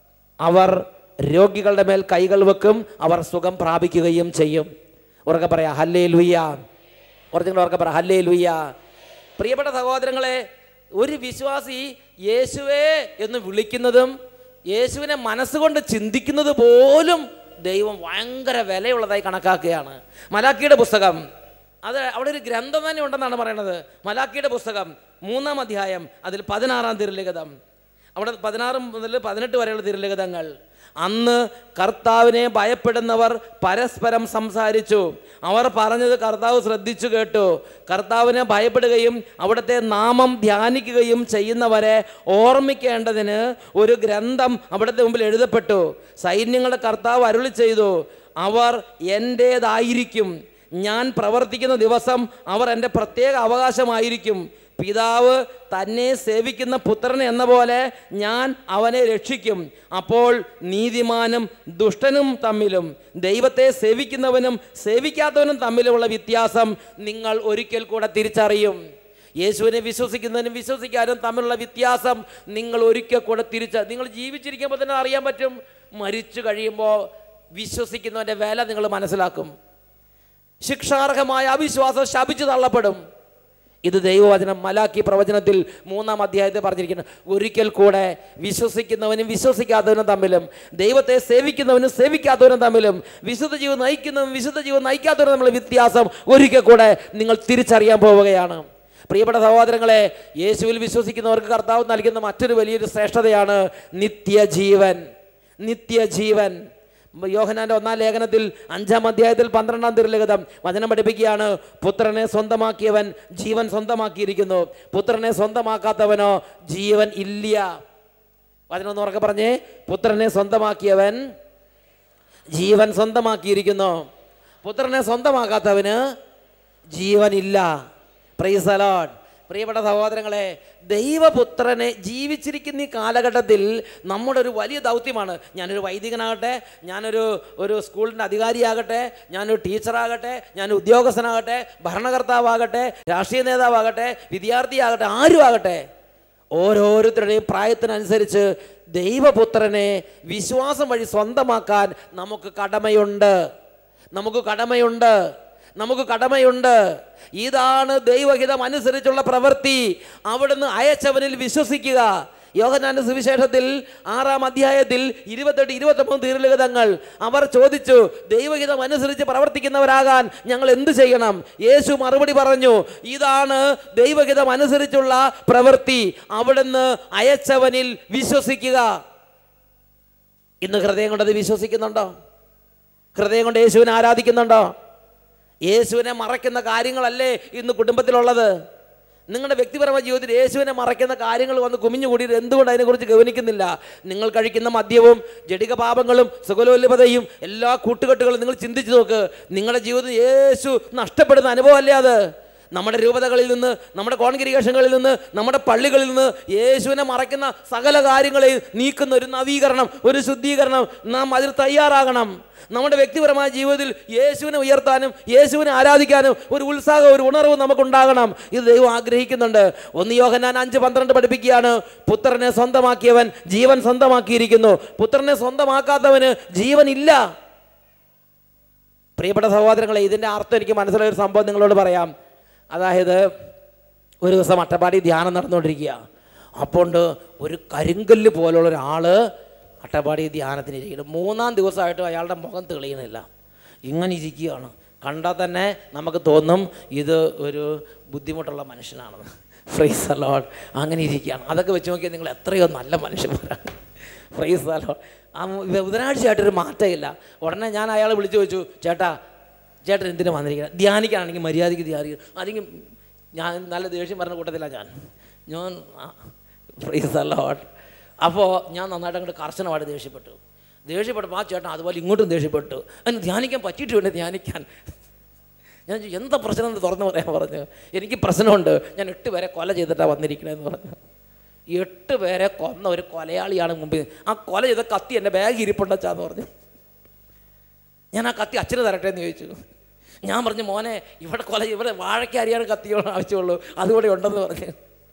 അവർ രോഗികളുടെ മേൽ കൈകൾ വെക്കും, അവർ സുഖം പ്രാപിക്കുകയും ചെയ്യും. ഉറക്കെ പറയാ ഹല്ലേലൂയ. കുറച്ചുകൂടെ ഉറക്കെ പറയാം ഹല്ലേലൂയ. പ്രിയപ്പെട്ട സഹോദരങ്ങളെ, ഒരു വിശ്വാസി യേശുവേ എന്ന് വിളിക്കുന്നതും യേശുവിനെ മനസ്സുകൊണ്ട് ചിന്തിക്കുന്നത് പോലും ദൈവം ഭയങ്കര വിലയുള്ളതായി കണക്കാക്കുകയാണ്. മലാക്കിയുടെ പുസ്തകം, അത് അവിടെ ഒരു ഗ്രന്ഥം തന്നെ ഉണ്ടെന്നാണ് പറയുന്നത്. മലാക്കിയുടെ പുസ്തകം മൂന്നാം അധ്യായം, അതിൽ പതിനാറാം തിരുലിഖിതം, അവിടെ പതിനാറ് മുതൽ പതിനെട്ട് വരെയുള്ള തിരുലിഖിതങ്ങൾ. അന്ന് കർത്താവിനെ ഭയപ്പെടുന്നവർ പരസ്പരം സംസാരിച്ചു. അവർ പറഞ്ഞത് കർത്താവ് ശ്രദ്ധിച്ചു കേട്ടു. കർത്താവിനെ ഭയപ്പെടുകയും അവിടുത്തെ നാമം ധ്യാനിക്കുകയും ചെയ്യുന്നവരെ ഓർമ്മിക്കേണ്ടതിന് ഒരു ഗ്രന്ഥം അവിടുത്തെ മുമ്പിൽ എഴുതപ്പെട്ടു. സൈന്യങ്ങളുടെ കർത്താവ് അരുളി ചെയ്തു, അവർ എൻ്റേതായിരിക്കും. ഞാൻ പ്രവർത്തിക്കുന്ന ദിവസം അവർ എൻ്റെ പ്രത്യേക അവകാശമായിരിക്കും. പിതാവ് തന്നെ സേവിക്കുന്ന പുത്രൻ എന്ന പോലെ ഞാൻ അവനെ രക്ഷിക്കും. അപ്പോൾ നീതിമാനും ദുഷ്ടനും തമ്മിലും ദൈവത്തെ സേവിക്കുന്നവനും സേവിക്കാത്തവനും തമ്മിലുമുള്ള വ്യത്യാസം നിങ്ങൾ ഒരിക്കൽ കൂടെ തിരിച്ചറിയും. യേശുവിനെ വിശ്വസിക്കുന്നതിനും വിശ്വസിക്കാനും തമ്മിലുള്ള വ്യത്യാസം നിങ്ങൾ ഒരിക്കൽ കൂടെ തിരിച്ച നിങ്ങൾ ജീവിച്ചിരിക്കുമ്പോൾ തന്നെ അറിയാൻ പറ്റും. മരിച്ചു കഴിയുമ്പോൾ വിശ്വസിക്കുന്നവൻ്റെ വില നിങ്ങൾ മനസ്സിലാക്കും. ശിക്ഷാർഹമായ അവിശ്വാസം ശപിച്ചു തള്ളപ്പെടും. ഇത് ദൈവവചനം മലാക്കി പ്രവചനത്തിൽ മൂന്നാം അധ്യായത്തിൽ പറഞ്ഞിരിക്കുന്നു. ഒരിക്കൽ കൂടെ വിശ്വസിക്കുന്നവനും വിശ്വസിക്കാത്തവനും തമ്മിലും, ദൈവത്തെ സേവിക്കുന്നവനും സേവിക്കാത്തവനും തമ്മിലും, വിശുദ്ധ ജീവൻ നയിക്കുന്നവനും വിശുദ്ധ ജീവൻ നയിക്കാത്തവനും തമ്മിലുള്ള വ്യത്യാസം ഒരിക്കൽ കൂടെ നിങ്ങൾ തിരിച്ചറിയാൻ പോവുകയാണ്. പ്രിയപ്പെട്ട സഹോദരങ്ങളെ, യേശുവിൽ വിശ്വസിക്കുന്നവർക്ക് കർത്താവ് നൽകുന്ന മറ്റൊരു വലിയൊരു ശ്രേഷ്ഠതയാണ് നിത്യജീവൻ. നിത്യജീവൻ. യോഹന്നാന്റെ ഒന്നാം ലേഖനത്തിൽ അഞ്ചാം അധ്യായത്തിൽ പന്ത്രണ്ടാം തിരുലിഖിതം വചനം പഠിപ്പിക്കുകയാണ്, പുത്രനെ സ്വന്തമാക്കിയവൻ ജീവൻ സ്വന്തമാക്കിയിരിക്കുന്നു, പുത്രനെ സ്വന്തമാക്കാത്തവനോ ജീവൻ ഇല്ല. വചനം ഒന്ന് ഉറക്കെ പറഞ്ഞേ, പുത്രനെ സ്വന്തമാക്കിയവൻ ജീവൻ സ്വന്തമാക്കിയിരിക്കുന്നു, പുത്രനെ സ്വന്തമാക്കാത്തവന് ജീവനില്ല. Praise the lord. പ്രിയപ്പെട്ട സഹോദരങ്ങളെ, ദൈവപുത്രനെ ജീവിച്ചിരിക്കുന്ന ഈ കാലഘട്ടത്തിൽ നമ്മുടെ ഒരു വലിയ ദൗത്യമാണ്. ഞാനൊരു വൈദികനാകട്ടെ, ഞാനൊരു ഒരു സ്കൂളിൻ്റെ അധികാരിയാകട്ടെ, ഞാനൊരു ടീച്ചറാകട്ടെ, ഞാൻ ഉദ്യോഗസ്ഥനാകട്ടെ, ഭരണകർത്താവാകട്ടെ, രാഷ്ട്രീയ നേതാവാകട്ടെ, വിദ്യാർത്ഥിയാകട്ടെ, ആരും ആകട്ടെ, ഓരോരുത്തരുടെയും പ്രായത്തിനനുസരിച്ച് ദൈവപുത്രനെ വിശ്വാസം വഴി സ്വന്തമാക്കാൻ നമുക്ക് കടമയുണ്ട്. നമുക്ക് കടമയുണ്ട് നമുക്ക് കടമയുണ്ട് ഇതാണ് ദൈവഹിതം അനുസരിച്ചുള്ള പ്രവൃത്തി. അവിടുന്ന് അയച്ചവനിൽ വിശ്വസിക്കുക. യോഹന്നാന്റെ സുവിശേഷത്തിൽ ആറാം അധ്യായത്തിൽ ഇരുപത്തെട്ട് ഇരുപത്തൊമ്പത് തിരുലിഖിതങ്ങൾ അവർ ചോദിച്ചു, ദൈവഹിതം അനുസരിച്ച് പ്രവർത്തിക്കുന്നവരാകാൻ ഞങ്ങൾ എന്ത് ചെയ്യണം? യേശു മറുപടി പറഞ്ഞു, ഇതാണ് ദൈവഹിതം അനുസരിച്ചുള്ള പ്രവൃത്തി, അവിടുന്ന് അയച്ചവനിൽ വിശ്വസിക്കുക. ഇന്ന് ഹൃദയം കൊണ്ടത് വിശ്വസിക്കുന്നുണ്ടോ? ഹൃദയം കൊണ്ട് യേശുവിനെ ആരാധിക്കുന്നുണ്ടോ? യേശുവിനെ മറയ്ക്കുന്ന കാര്യങ്ങളല്ലേ ഇന്ന് കുടുംബത്തിലുള്ളത്? നിങ്ങളുടെ വ്യക്തിപരമായ ജീവിതത്തിൽ യേശുവിനെ മറയ്ക്കുന്ന കാര്യങ്ങൾ വന്ന് കുമിഞ്ഞുകൂടിയിട്ട് എന്തുകൊണ്ട് അതിനെക്കുറിച്ച് ഗവനിക്കുന്നില്ല? നിങ്ങൾ കഴിക്കുന്ന മദ്യവും ജഡിക പാപങ്ങളും സുഖലോലുപതയും എല്ലാ കൂട്ടുകെട്ടുകളും നിങ്ങൾ ചിന്തിച്ചു നോക്ക്. നിങ്ങളുടെ ജീവിതത്തിൽ യേശു നഷ്ടപ്പെടുന്ന അനുഭവമല്ലേ അത്? നമ്മുടെ രൂപതകളിൽ നിന്ന്, നമ്മുടെ കോൺഗ്രിഗേഷനുകളിൽ നിന്ന്, നമ്മുടെ പള്ളികളിൽ നിന്ന് യേശുവിനെ മറയ്ക്കുന്ന സകല കാര്യങ്ങളെയും നീക്കുന്ന ഒരു നവീകരണം, ഒരു ശുദ്ധീകരണം നാം അതിൽ തയ്യാറാകണം. നമ്മുടെ വ്യക്തിപരമായ ജീവിതത്തിൽ യേശുവിനെ ഉയർത്താനും യേശുവിനെ ആരാധിക്കാനും ഒരു ഉത്സാഹം, ഒരു ഉണർവ് നമുക്കുണ്ടാകണം. ഇത് ദൈവം ആഗ്രഹിക്കുന്നുണ്ട്. ഒന്ന് യോഹന്നാൻ അഞ്ച് പന്ത്രണ്ട് പഠിപ്പിക്കുകയാണ്, പുത്രനെ സ്വന്തമാക്കിയവൻ ജീവൻ സ്വന്തമാക്കിയിരിക്കുന്നു, പുത്രനെ സ്വന്തമാക്കാത്തവന് ജീവൻ ഇല്ല. പ്രിയപ്പെട്ട സഹോദരങ്ങളെ, ഇതിൻ്റെ അർത്ഥം എനിക്ക് മനസ്സിലായ ഒരു സംഭവം നിങ്ങളോട് പറയാം. അതായത് ഒരു ദിവസം അട്ടപ്പാടി ധ്യാനം നടന്നുകൊണ്ടിരിക്കുക. അപ്പോൾ ഒരു കരിങ്കല്ല് പോലുള്ള ഒരാൾ അട്ടപ്പാടി ധ്യാനത്തിന് ഇരിക്കുന്നു. മൂന്നാം ദിവസമായിട്ടും അയാളുടെ മുഖം തെളിയണില്ല, ഇങ്ങനെ ഇരിക്കുകയാണ്. കണ്ടാൽ തന്നെ നമുക്ക് തോന്നും ഇത് ഒരു ബുദ്ധിമുട്ടുള്ള മനുഷ്യനാണെന്ന്. Praise the lord. അങ്ങനെ ഇരിക്കുകയാണ്. അതൊക്കെ വെച്ച് നോക്കിയാൽ നിങ്ങൾ എത്രയോ നല്ല മനുഷ്യന്മാരാണ്. Price the Lord. ആ ബുധനാഴ്ചയായിട്ടൊരു മാറ്റമില്ല. ഉടനെ ഞാൻ അയാളെ വിളിച്ചു ചോദിച്ചു, ചേട്ടാ ചേട്ടൻ എന്തിനാണ് വന്നിരിക്കുന്നത്? ധ്യാനിക്കാനാണെങ്കിൽ മര്യാദയ്ക്ക് ധ്യാനിക്കും. അല്ലെങ്കിൽ ഞാൻ നല്ല ദേഷ്യം പറഞ്ഞ കൂട്ടത്തിലാണ് ഞാൻ ഞാൻ പ്രൈസ് ദി ലോർഡ്. അപ്പോൾ ഞാൻ നന്നായിട്ട് അങ്ങോട്ട് കർശനമായിട്ട് ദേഷ്യപ്പെട്ടു. ദേഷ്യപ്പെട്ടപ്പോൾ ആ ചേട്ടൻ അതുപോലെ ഇങ്ങോട്ടും ദേഷ്യപ്പെട്ടു. അതിന് ധ്യാനിക്കാൻ പറ്റിയിട്ട് വേണ്ടേ ധ്യാനിക്കാൻ? ഞാൻ എന്താ പ്രശ്നം എന്ന് തുറന്നു പറയാൻ പറഞ്ഞു. എനിക്ക് പ്രശ്നമുണ്ട്, ഞാൻ എട്ട് പേരെ കൊല ചെയ്തിട്ടാണ് വന്നിരിക്കണമെന്ന് പറഞ്ഞു. എട്ട് പേരെ കൊന്ന ഒരു കൊലയാളിയാണ് മുമ്പിൽ. ആ കൊല ചെയ്ത കത്തി എൻ്റെ ബാഗ് ഇരിപ്പുണ്ടച്ചാന്ന് പറഞ്ഞു. ഞാൻ ആ കത്തി അച്ഛന് തരട്ടെ എന്ന് ചോദിച്ചു. ഞാൻ പറഞ്ഞു, മോനെ ഇവിടെ കൊല ഇവിടെ വാഴയ്ക്ക് അരിയാണ് കത്തി ആവശ്യമുള്ളൂ, അതുകൂടെ ഉണ്ടെന്ന് പറഞ്ഞു.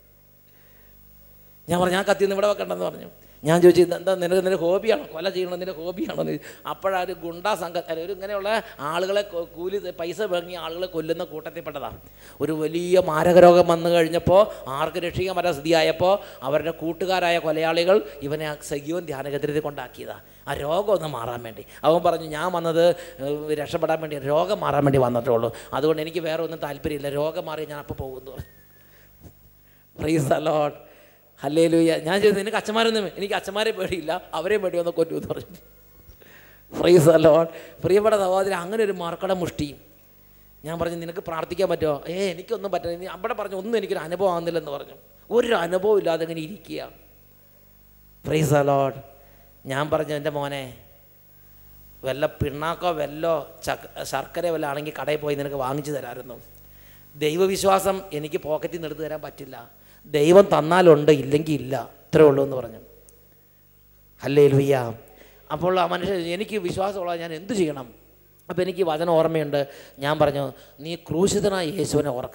ഞാൻ പറഞ്ഞു, ഞാൻ കത്തിന്ന് ഇവിടെ വെക്കണ്ടെന്ന് പറഞ്ഞു. ഞാൻ ചോദിച്ചു, എന്താ നിനക്ക് നിന്റെ ഹോബിയാണോ കൊല ചെയ്യണം, നിന്റെ ഹോബിയാണോ എന്ന്. അപ്പോഴാ ഒരു ഗുണ്ടാ സംഘ ഒരു ഇങ്ങനെയുള്ള ആളുകളെ കൂലി പൈസ വാങ്ങി ആളുകളെ കൊല്ലുന്ന കൂട്ടത്തിൽപ്പെട്ടതാണ്. ഒരു വലിയ മാരകരോഗം വന്നു കഴിഞ്ഞപ്പോൾ ആർക്ക് രക്ഷിക്കാൻ പറ്റാത്ത സ്ഥിതിയായപ്പോൾ അവരുടെ കൂട്ടുകാരായ കൊലയാളികൾ ഇവനെ സെഹിയോൻ ധ്യാനകേന്ദ്രത്തിൽ കൊണ്ടാക്കിയതാണ്, ആ രോഗം ഒന്ന് മാറാൻ വേണ്ടി. അവൻ പറഞ്ഞു, ഞാൻ വന്നത് രക്ഷപ്പെടാൻ വേണ്ടി, രോഗം മാറാൻ വേണ്ടി വന്നിട്ടുള്ളൂ, അതുകൊണ്ട് എനിക്ക് വേറെ ഒന്നും താല്പര്യമില്ല, രോഗം മാറി ഞാൻ അപ്പോൾ പോകുന്നു പറഞ്ഞു. Praise the lord. ഹല്ലേലൂയ. ഞാൻ ചോദിച്ചു, നിനക്ക് അച്ഛന്മാരൊന്നും? എനിക്ക് അച്ഛന്മാരെ പേടിയില്ല, അവരെ പേടി വന്ന് കൊല്ലു എന്ന് പറഞ്ഞു. Praise the lord. പ്രിയപ്പെട്ട സഹോദരൻ, അങ്ങനെ ഒരു മർക്കട മുഷ്ടി. ഞാൻ പറഞ്ഞു, നിനക്ക് പ്രാർത്ഥിക്കാൻ പറ്റുമോ? ഏ എനിക്കൊന്നും പറ്റില്ല. അവിടെ പറഞ്ഞു, ഒന്നും എനിക്കൊരു അനുഭവം ആകുന്നില്ലെന്ന് പറഞ്ഞു. ഒരു അനുഭവം ഇല്ലാതെ ഇങ്ങനെ ഇരിക്കുക. Praise the lord. ഞാൻ പറഞ്ഞു, എൻ്റെ മോനെ വല്ല പിണ്ണാക്കോ വല്ലോ ചക്ക ശർക്കര വല്ല ആണെങ്കിൽ കടയിൽ പോയി നിനക്ക് വാങ്ങിച്ചു തരാമായിരുന്നു. ദൈവവിശ്വാസം എനിക്ക് പോക്കറ്റിൽ നിന്ന് എടുത്തു തരാൻ പറ്റില്ല, ദൈവം തന്നാലുണ്ട്, ഇല്ലെങ്കിൽ ഇല്ല, ഇത്രേ ഉള്ളൂ എന്ന് പറഞ്ഞു. ഹല്ലേലൂയ. അപ്പോൾ ആ മനുഷ്യൻ, എനിക്ക് വിശ്വാസമുള്ള ഞാൻ എന്തു ചെയ്യണം? അപ്പോൾ എനിക്ക് വചനം ഓർമ്മയുണ്ട്. ഞാൻ പറഞ്ഞു, നീ ക്രൂശിതനായ യേശുവിനെ ഓർക്കുക,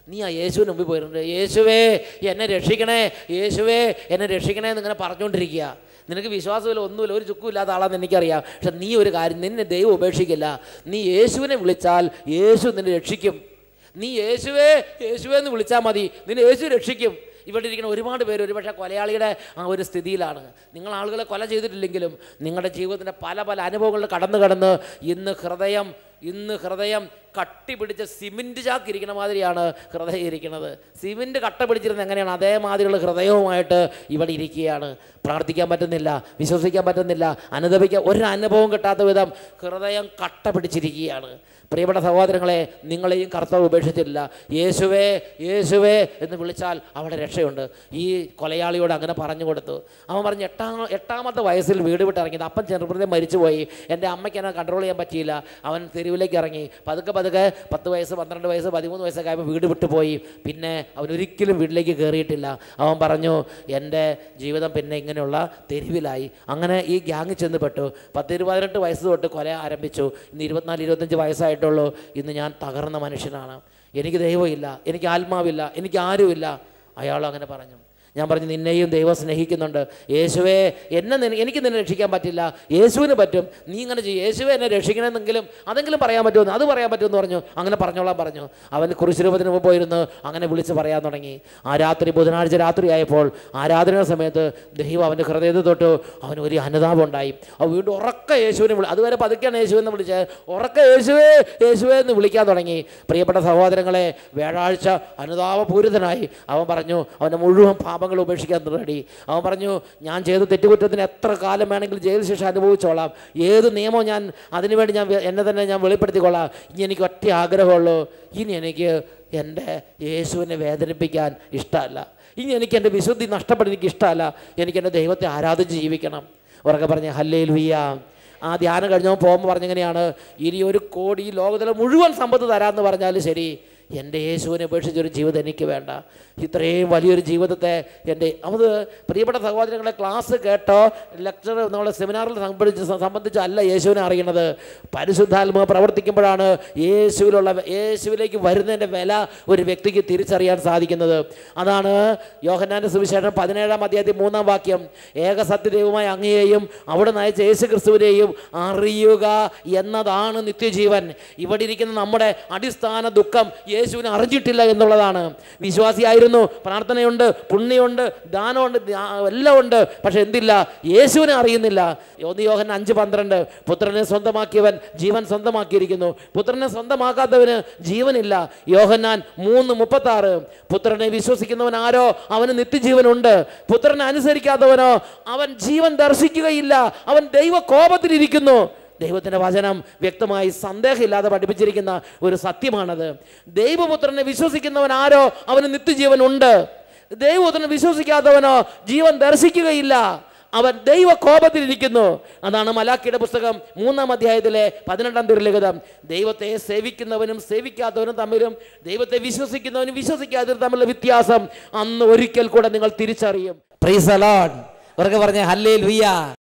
നീ ആ യേശുവിന് മുമ്പിൽ പോയിട്ടുണ്ട്, യേശുവേ എന്നെ രക്ഷിക്കണേ, യേശുവേ എന്നെ രക്ഷിക്കണേ എന്നിങ്ങനെ പറഞ്ഞുകൊണ്ടിരിക്കുക. നിനക്ക് വിശ്വാസമില്ല, ഒന്നുമില്ല, ഒരു ചുക്കും ഇല്ലാത്ത ആളാണെന്ന് എനിക്കറിയാം. പക്ഷെ നീ ഒരു കാര്യം, നിന്നെ ദൈവം ഉപേക്ഷിക്കില്ല. നീ യേശുവിനെ വിളിച്ചാൽ യേശു നിന്നെ രക്ഷിക്കും. നീ യേശുവേ യേശുവേ എന്ന് വിളിച്ചാൽ മതി, നിന്നെ യേശു രക്ഷിക്കും. ഇവിടെ ഇരിക്കുന്ന ഒരുപാട് പേര് ഒരുപക്ഷെ കൊലയാളിയുടെ ആ ഒരു സ്ഥിതിയിലാണ്. നിങ്ങൾ ആളുകളെ കൊല ചെയ്തിട്ടില്ലെങ്കിലും നിങ്ങളുടെ ജീവിതത്തിൻ്റെ പല പല അനുഭവങ്ങളിൽ കടന്നു കടന്ന് ഇന്ന് ഹൃദയം ഇന്ന് ഹൃദയം കട്ടി പിടിച്ച സിമെൻറ്റ് ചാക്കിരിക്കുന്ന മാതിരിയാണ് ഹൃദയം ഇരിക്കുന്നത്. സിമെൻറ്റ് കട്ട പിടിച്ചിരുന്നത് എങ്ങനെയാണ്, അതേമാതിരിയുള്ള ഹൃദയവുമായിട്ട് ഇവിടെ ഇരിക്കുകയാണ്. പ്രാർത്ഥിക്കാൻ പറ്റുന്നില്ല, വിശ്വസിക്കാൻ പറ്റുന്നില്ല, അനുദപിക്കാൻ ഒരു അനുഭവം കിട്ടാത്ത വിധം ഹൃദയം കട്ട പിടിച്ചിരിക്കുകയാണ്. പ്രിയപ്പെട്ട സഹോദരങ്ങളെ, നിങ്ങളെയും കർത്താവ് ഉപേക്ഷിച്ചിട്ടില്ല. യേശുവേ യേശുവേ എന്ന് വിളിച്ചാൽ അവിടെ രക്ഷയുണ്ട്. ഈ കൊലയാളിയോട് അങ്ങനെ പറഞ്ഞു കൊടുത്തു. അവൻ പറഞ്ഞു, എട്ടാം എട്ടാമത്തെ വയസ്സിൽ വീട് വിട്ടിറങ്ങിയത്. അപ്പം ചെറുപ്പത്തിൽ മരിച്ചുപോയി. എൻ്റെ അമ്മയ്ക്ക് എന്നെ കൺട്രോൾ ചെയ്യാൻ പറ്റിയില്ല. അവൻ തെരുവിലേക്ക് ഇറങ്ങി. പതുക്കെ പതുക്കെ പത്ത് വയസ്സ് പന്ത്രണ്ട് വയസ്സ് പതിമൂന്ന് വയസ്സൊക്കെ ആയപ്പോൾ വീട് വിട്ടുപോയി. പിന്നെ അവൻ ഒരിക്കലും വീട്ടിലേക്ക് കയറിയിട്ടില്ല. അവൻ പറഞ്ഞു, എൻ്റെ ജീവിതം പിന്നെ ഇങ്ങനെയുള്ള തെരുവിലായി. അങ്ങനെ ഈ ഗ്യാങ്ങിൽ ചെന്ന് പെട്ടു. പത്ത് പതിനെട്ട് വയസ്സ് തൊട്ട് കൊല ആരംഭിച്ചു. ഇന്ന് ഇരുപത്തിനാല് ഇരുപത്തഞ്ച് വയസ്സായിട്ട് ുള്ളൂ. ഇന്ന് ഞാൻ തകർന്ന മനുഷ്യനാണ്, എനിക്ക് ദൈവമില്ല, എനിക്ക് ആത്മാവില്ല, എനിക്ക് ആരുമില്ല. അയാൾ അങ്ങനെ പറഞ്ഞു. ഞാൻ പറഞ്ഞു, നിന്നെയും ദൈവം സ്നേഹിക്കുന്നുണ്ട്. യേശുവേ എന്നെ എനിക്ക് നിന്നെ രക്ഷിക്കാൻ പറ്റില്ല, യേശുവിന് പറ്റും, നീ ഇങ്ങനെ ചെയ്യും, യേശുവേ എന്നെ രക്ഷിക്കണമെന്നെങ്കിലും അതെങ്കിലും പറയാൻ പറ്റുമെന്ന്, അത് പറയാൻ പറ്റുമെന്ന് പറഞ്ഞു. അങ്ങനെ പറഞ്ഞോളാം പറഞ്ഞു. അവൻ കുരിശുരൂപത്തിന് മുമ്പ് പോയിരുന്ന് അങ്ങനെ വിളിച്ച് പറയാൻ തുടങ്ങി. ആ രാത്രി, ബുധനാഴ്ച രാത്രിയായപ്പോൾ ആരാധന സമയത്ത് ദൈവം അവൻ്റെ ഹൃദയത്തിൽ തൊട്ട് അവന് ഒരു അനുതാപം ഉണ്ടായി. അവൻ വീണ്ടും ഉറക്ക യേശുവിനെ വിളി അതുവരെ പതുക്കെയാണ് യേശുവെന്ന് വിളിച്ചത്. ഉറക്ക യേശുവേ യേശുവേ എന്ന് വിളിക്കാൻ തുടങ്ങി. പ്രിയപ്പെട്ട സഹോദരങ്ങളെ, വ്യാഴാഴ്ച അനുതാപപൂരിതനായി അവൻ പറഞ്ഞു, അവൻ്റെ മുഴുവൻ പാപങ്ങൾ ഉപേക്ഷിക്കാൻ റെഡി. അവൻ പറഞ്ഞു, ഞാൻ ചെയ്ത തെറ്റുകുറ്റത്തിന് എത്ര കാലം വേണമെങ്കിലും ജയിൽ ശിക്ഷ അനുഭവിച്ചോളാം, ഏത് നിയമവും ഞാൻ അതിനുവേണ്ടി ഞാൻ എന്നെ തന്നെ ഞാൻ വെളിപ്പെടുത്തിക്കൊള്ളാം. ഇനി എനിക്ക് ഒറ്റ ആഗ്രഹമുള്ളൂ, ഇനി എനിക്ക് എൻ്റെ യേശുവിനെ വേദനിപ്പിക്കാൻ ഇഷ്ടമല്ല, ഇനി എനിക്ക് എൻ്റെ വിശുദ്ധി നഷ്ടപ്പെടാൻ എനിക്ക് ഇഷ്ടമല്ല, എനിക്ക് എൻ്റെ ദൈവത്തെ ആരാധിച്ച് ജീവിക്കണം. ഉറക്കെ പറഞ്ഞ് ഹല്ലേലൂയ. ആ ധ്യാനം കഴിഞ്ഞപ്പോൾ പോകുമ്പോൾ പറഞ്ഞെങ്ങനെയാണ്, ഇനി ഒരു കോടി ലോകത്തിലെ മുഴുവൻ സമ്പത്ത് തരാമെന്ന് പറഞ്ഞാലും ശരി, എൻ്റെ യേശുവിനെ ഉപേക്ഷിച്ചൊരു ജീവിതം എനിക്ക് വേണ്ട. ഇത്രയും വലിയൊരു ജീവിതത്തെ എൻ്റെ അത് പ്രിയപ്പെട്ട സഹോദരങ്ങളെ, ക്ലാസ് കേട്ടോ ലെക്ചർ നമ്മളെ സെമിനാറിൽ സംബന്ധിച്ച് സംബന്ധിച്ചല്ല യേശുവിനെ അറിയുന്നത്. പരിശുദ്ധാത്മാവ് പ്രവർത്തിക്കുമ്പോഴാണ് യേശുവിലുള്ള യേശുവിലേക്ക് വരുന്നതിൻ്റെ വില ഒരു വ്യക്തിക്ക് തിരിച്ചറിയാൻ സാധിക്കുന്നത്. അതാണ് യോഹന്നാന്റെ സുവിശേഷം പതിനേഴാം അധ്യായത്തിൽ മൂന്നാം വാക്യം, ഏക സത്യദൈവമായ അങ്ങയെയും അവിടെ നയിച്ച യേശു ക്രിസ്തുവിനെയും അറിയുക എന്നതാണ് നിത്യജീവൻ. ഇവിടെ ഇരിക്കുന്ന നമ്മുടെ അടിസ്ഥാന ദുഃഖം യേശുവിനെ അറിഞ്ഞിട്ടില്ല എന്നുള്ളതാണ്. വിശ്വാസിയായിരുന്നു, പ്രാർത്ഥനയുണ്ട്, പുണ്യമുണ്ട്, ദാനമുണ്ട്, എല്ലാം ഉണ്ട്, പക്ഷെ എന്തില്ല, യേശുവിനെ അറിയുന്നില്ല. ഒന്ന് യോഹന്നാൻ അഞ്ച് പന്ത്രണ്ട്, പുത്രനെ സ്വന്തമാക്കിയവൻ ജീവൻ സ്വന്തമാക്കിയിരിക്കുന്നു, പുത്രനെ സ്വന്തമാക്കാത്തവന് ജീവനില്ല. യോഹന്നാൻ മൂന്ന് മുപ്പത്തി ആറ്, പുത്രനെ വിശ്വസിക്കുന്നവൻ ആരോ അവന് നിത്യജീവനുണ്ട്, പുത്രനെ അനുസരിക്കാത്തവനോ അവൻ ജീവൻ ദർശിക്കുകയില്ല, അവൻ ദൈവ കോപത്തിലിരിക്കുന്നു. ദൈവത്തിൻ്റെ വചനം വ്യക്തമായി സന്ദേഹമില്ലാതെ പഠിപ്പിച്ചിരിക്കുന്ന ഒരു സത്യമാണത്. ദൈവപുത്രനെ വിശ്വസിക്കുന്നവൻ ആരോ അവന് നിത്യജീവൻ ഉണ്ട്, ദൈവപുത്രനെ വിശ്വസിക്കാത്തവനോ ജീവൻ ദർശിക്കുകയില്ല, അവൻ ദൈവ കോപത്തിലിരിക്കുന്നു. അതാണ് മലാക്കിയുടെ പുസ്തകം മൂന്നാം അധ്യായത്തിലെ പതിനെട്ടാം തിരുലിഖിതം. ദൈവത്തെ സേവിക്കുന്നവനും സേവിക്കാത്തവനും തമ്മിലും ദൈവത്തെ വിശ്വസിക്കുന്നവനും വിശ്വസിക്കാത്തവരും തമ്മിലുള്ള വ്യത്യാസം അന്ന് ഒരിക്കൽ കൂടെ നിങ്ങൾ തിരിച്ചറിയും. Praise the lord. അവർക്ക് പറഞ്ഞ ഹല്ലേലൂയ.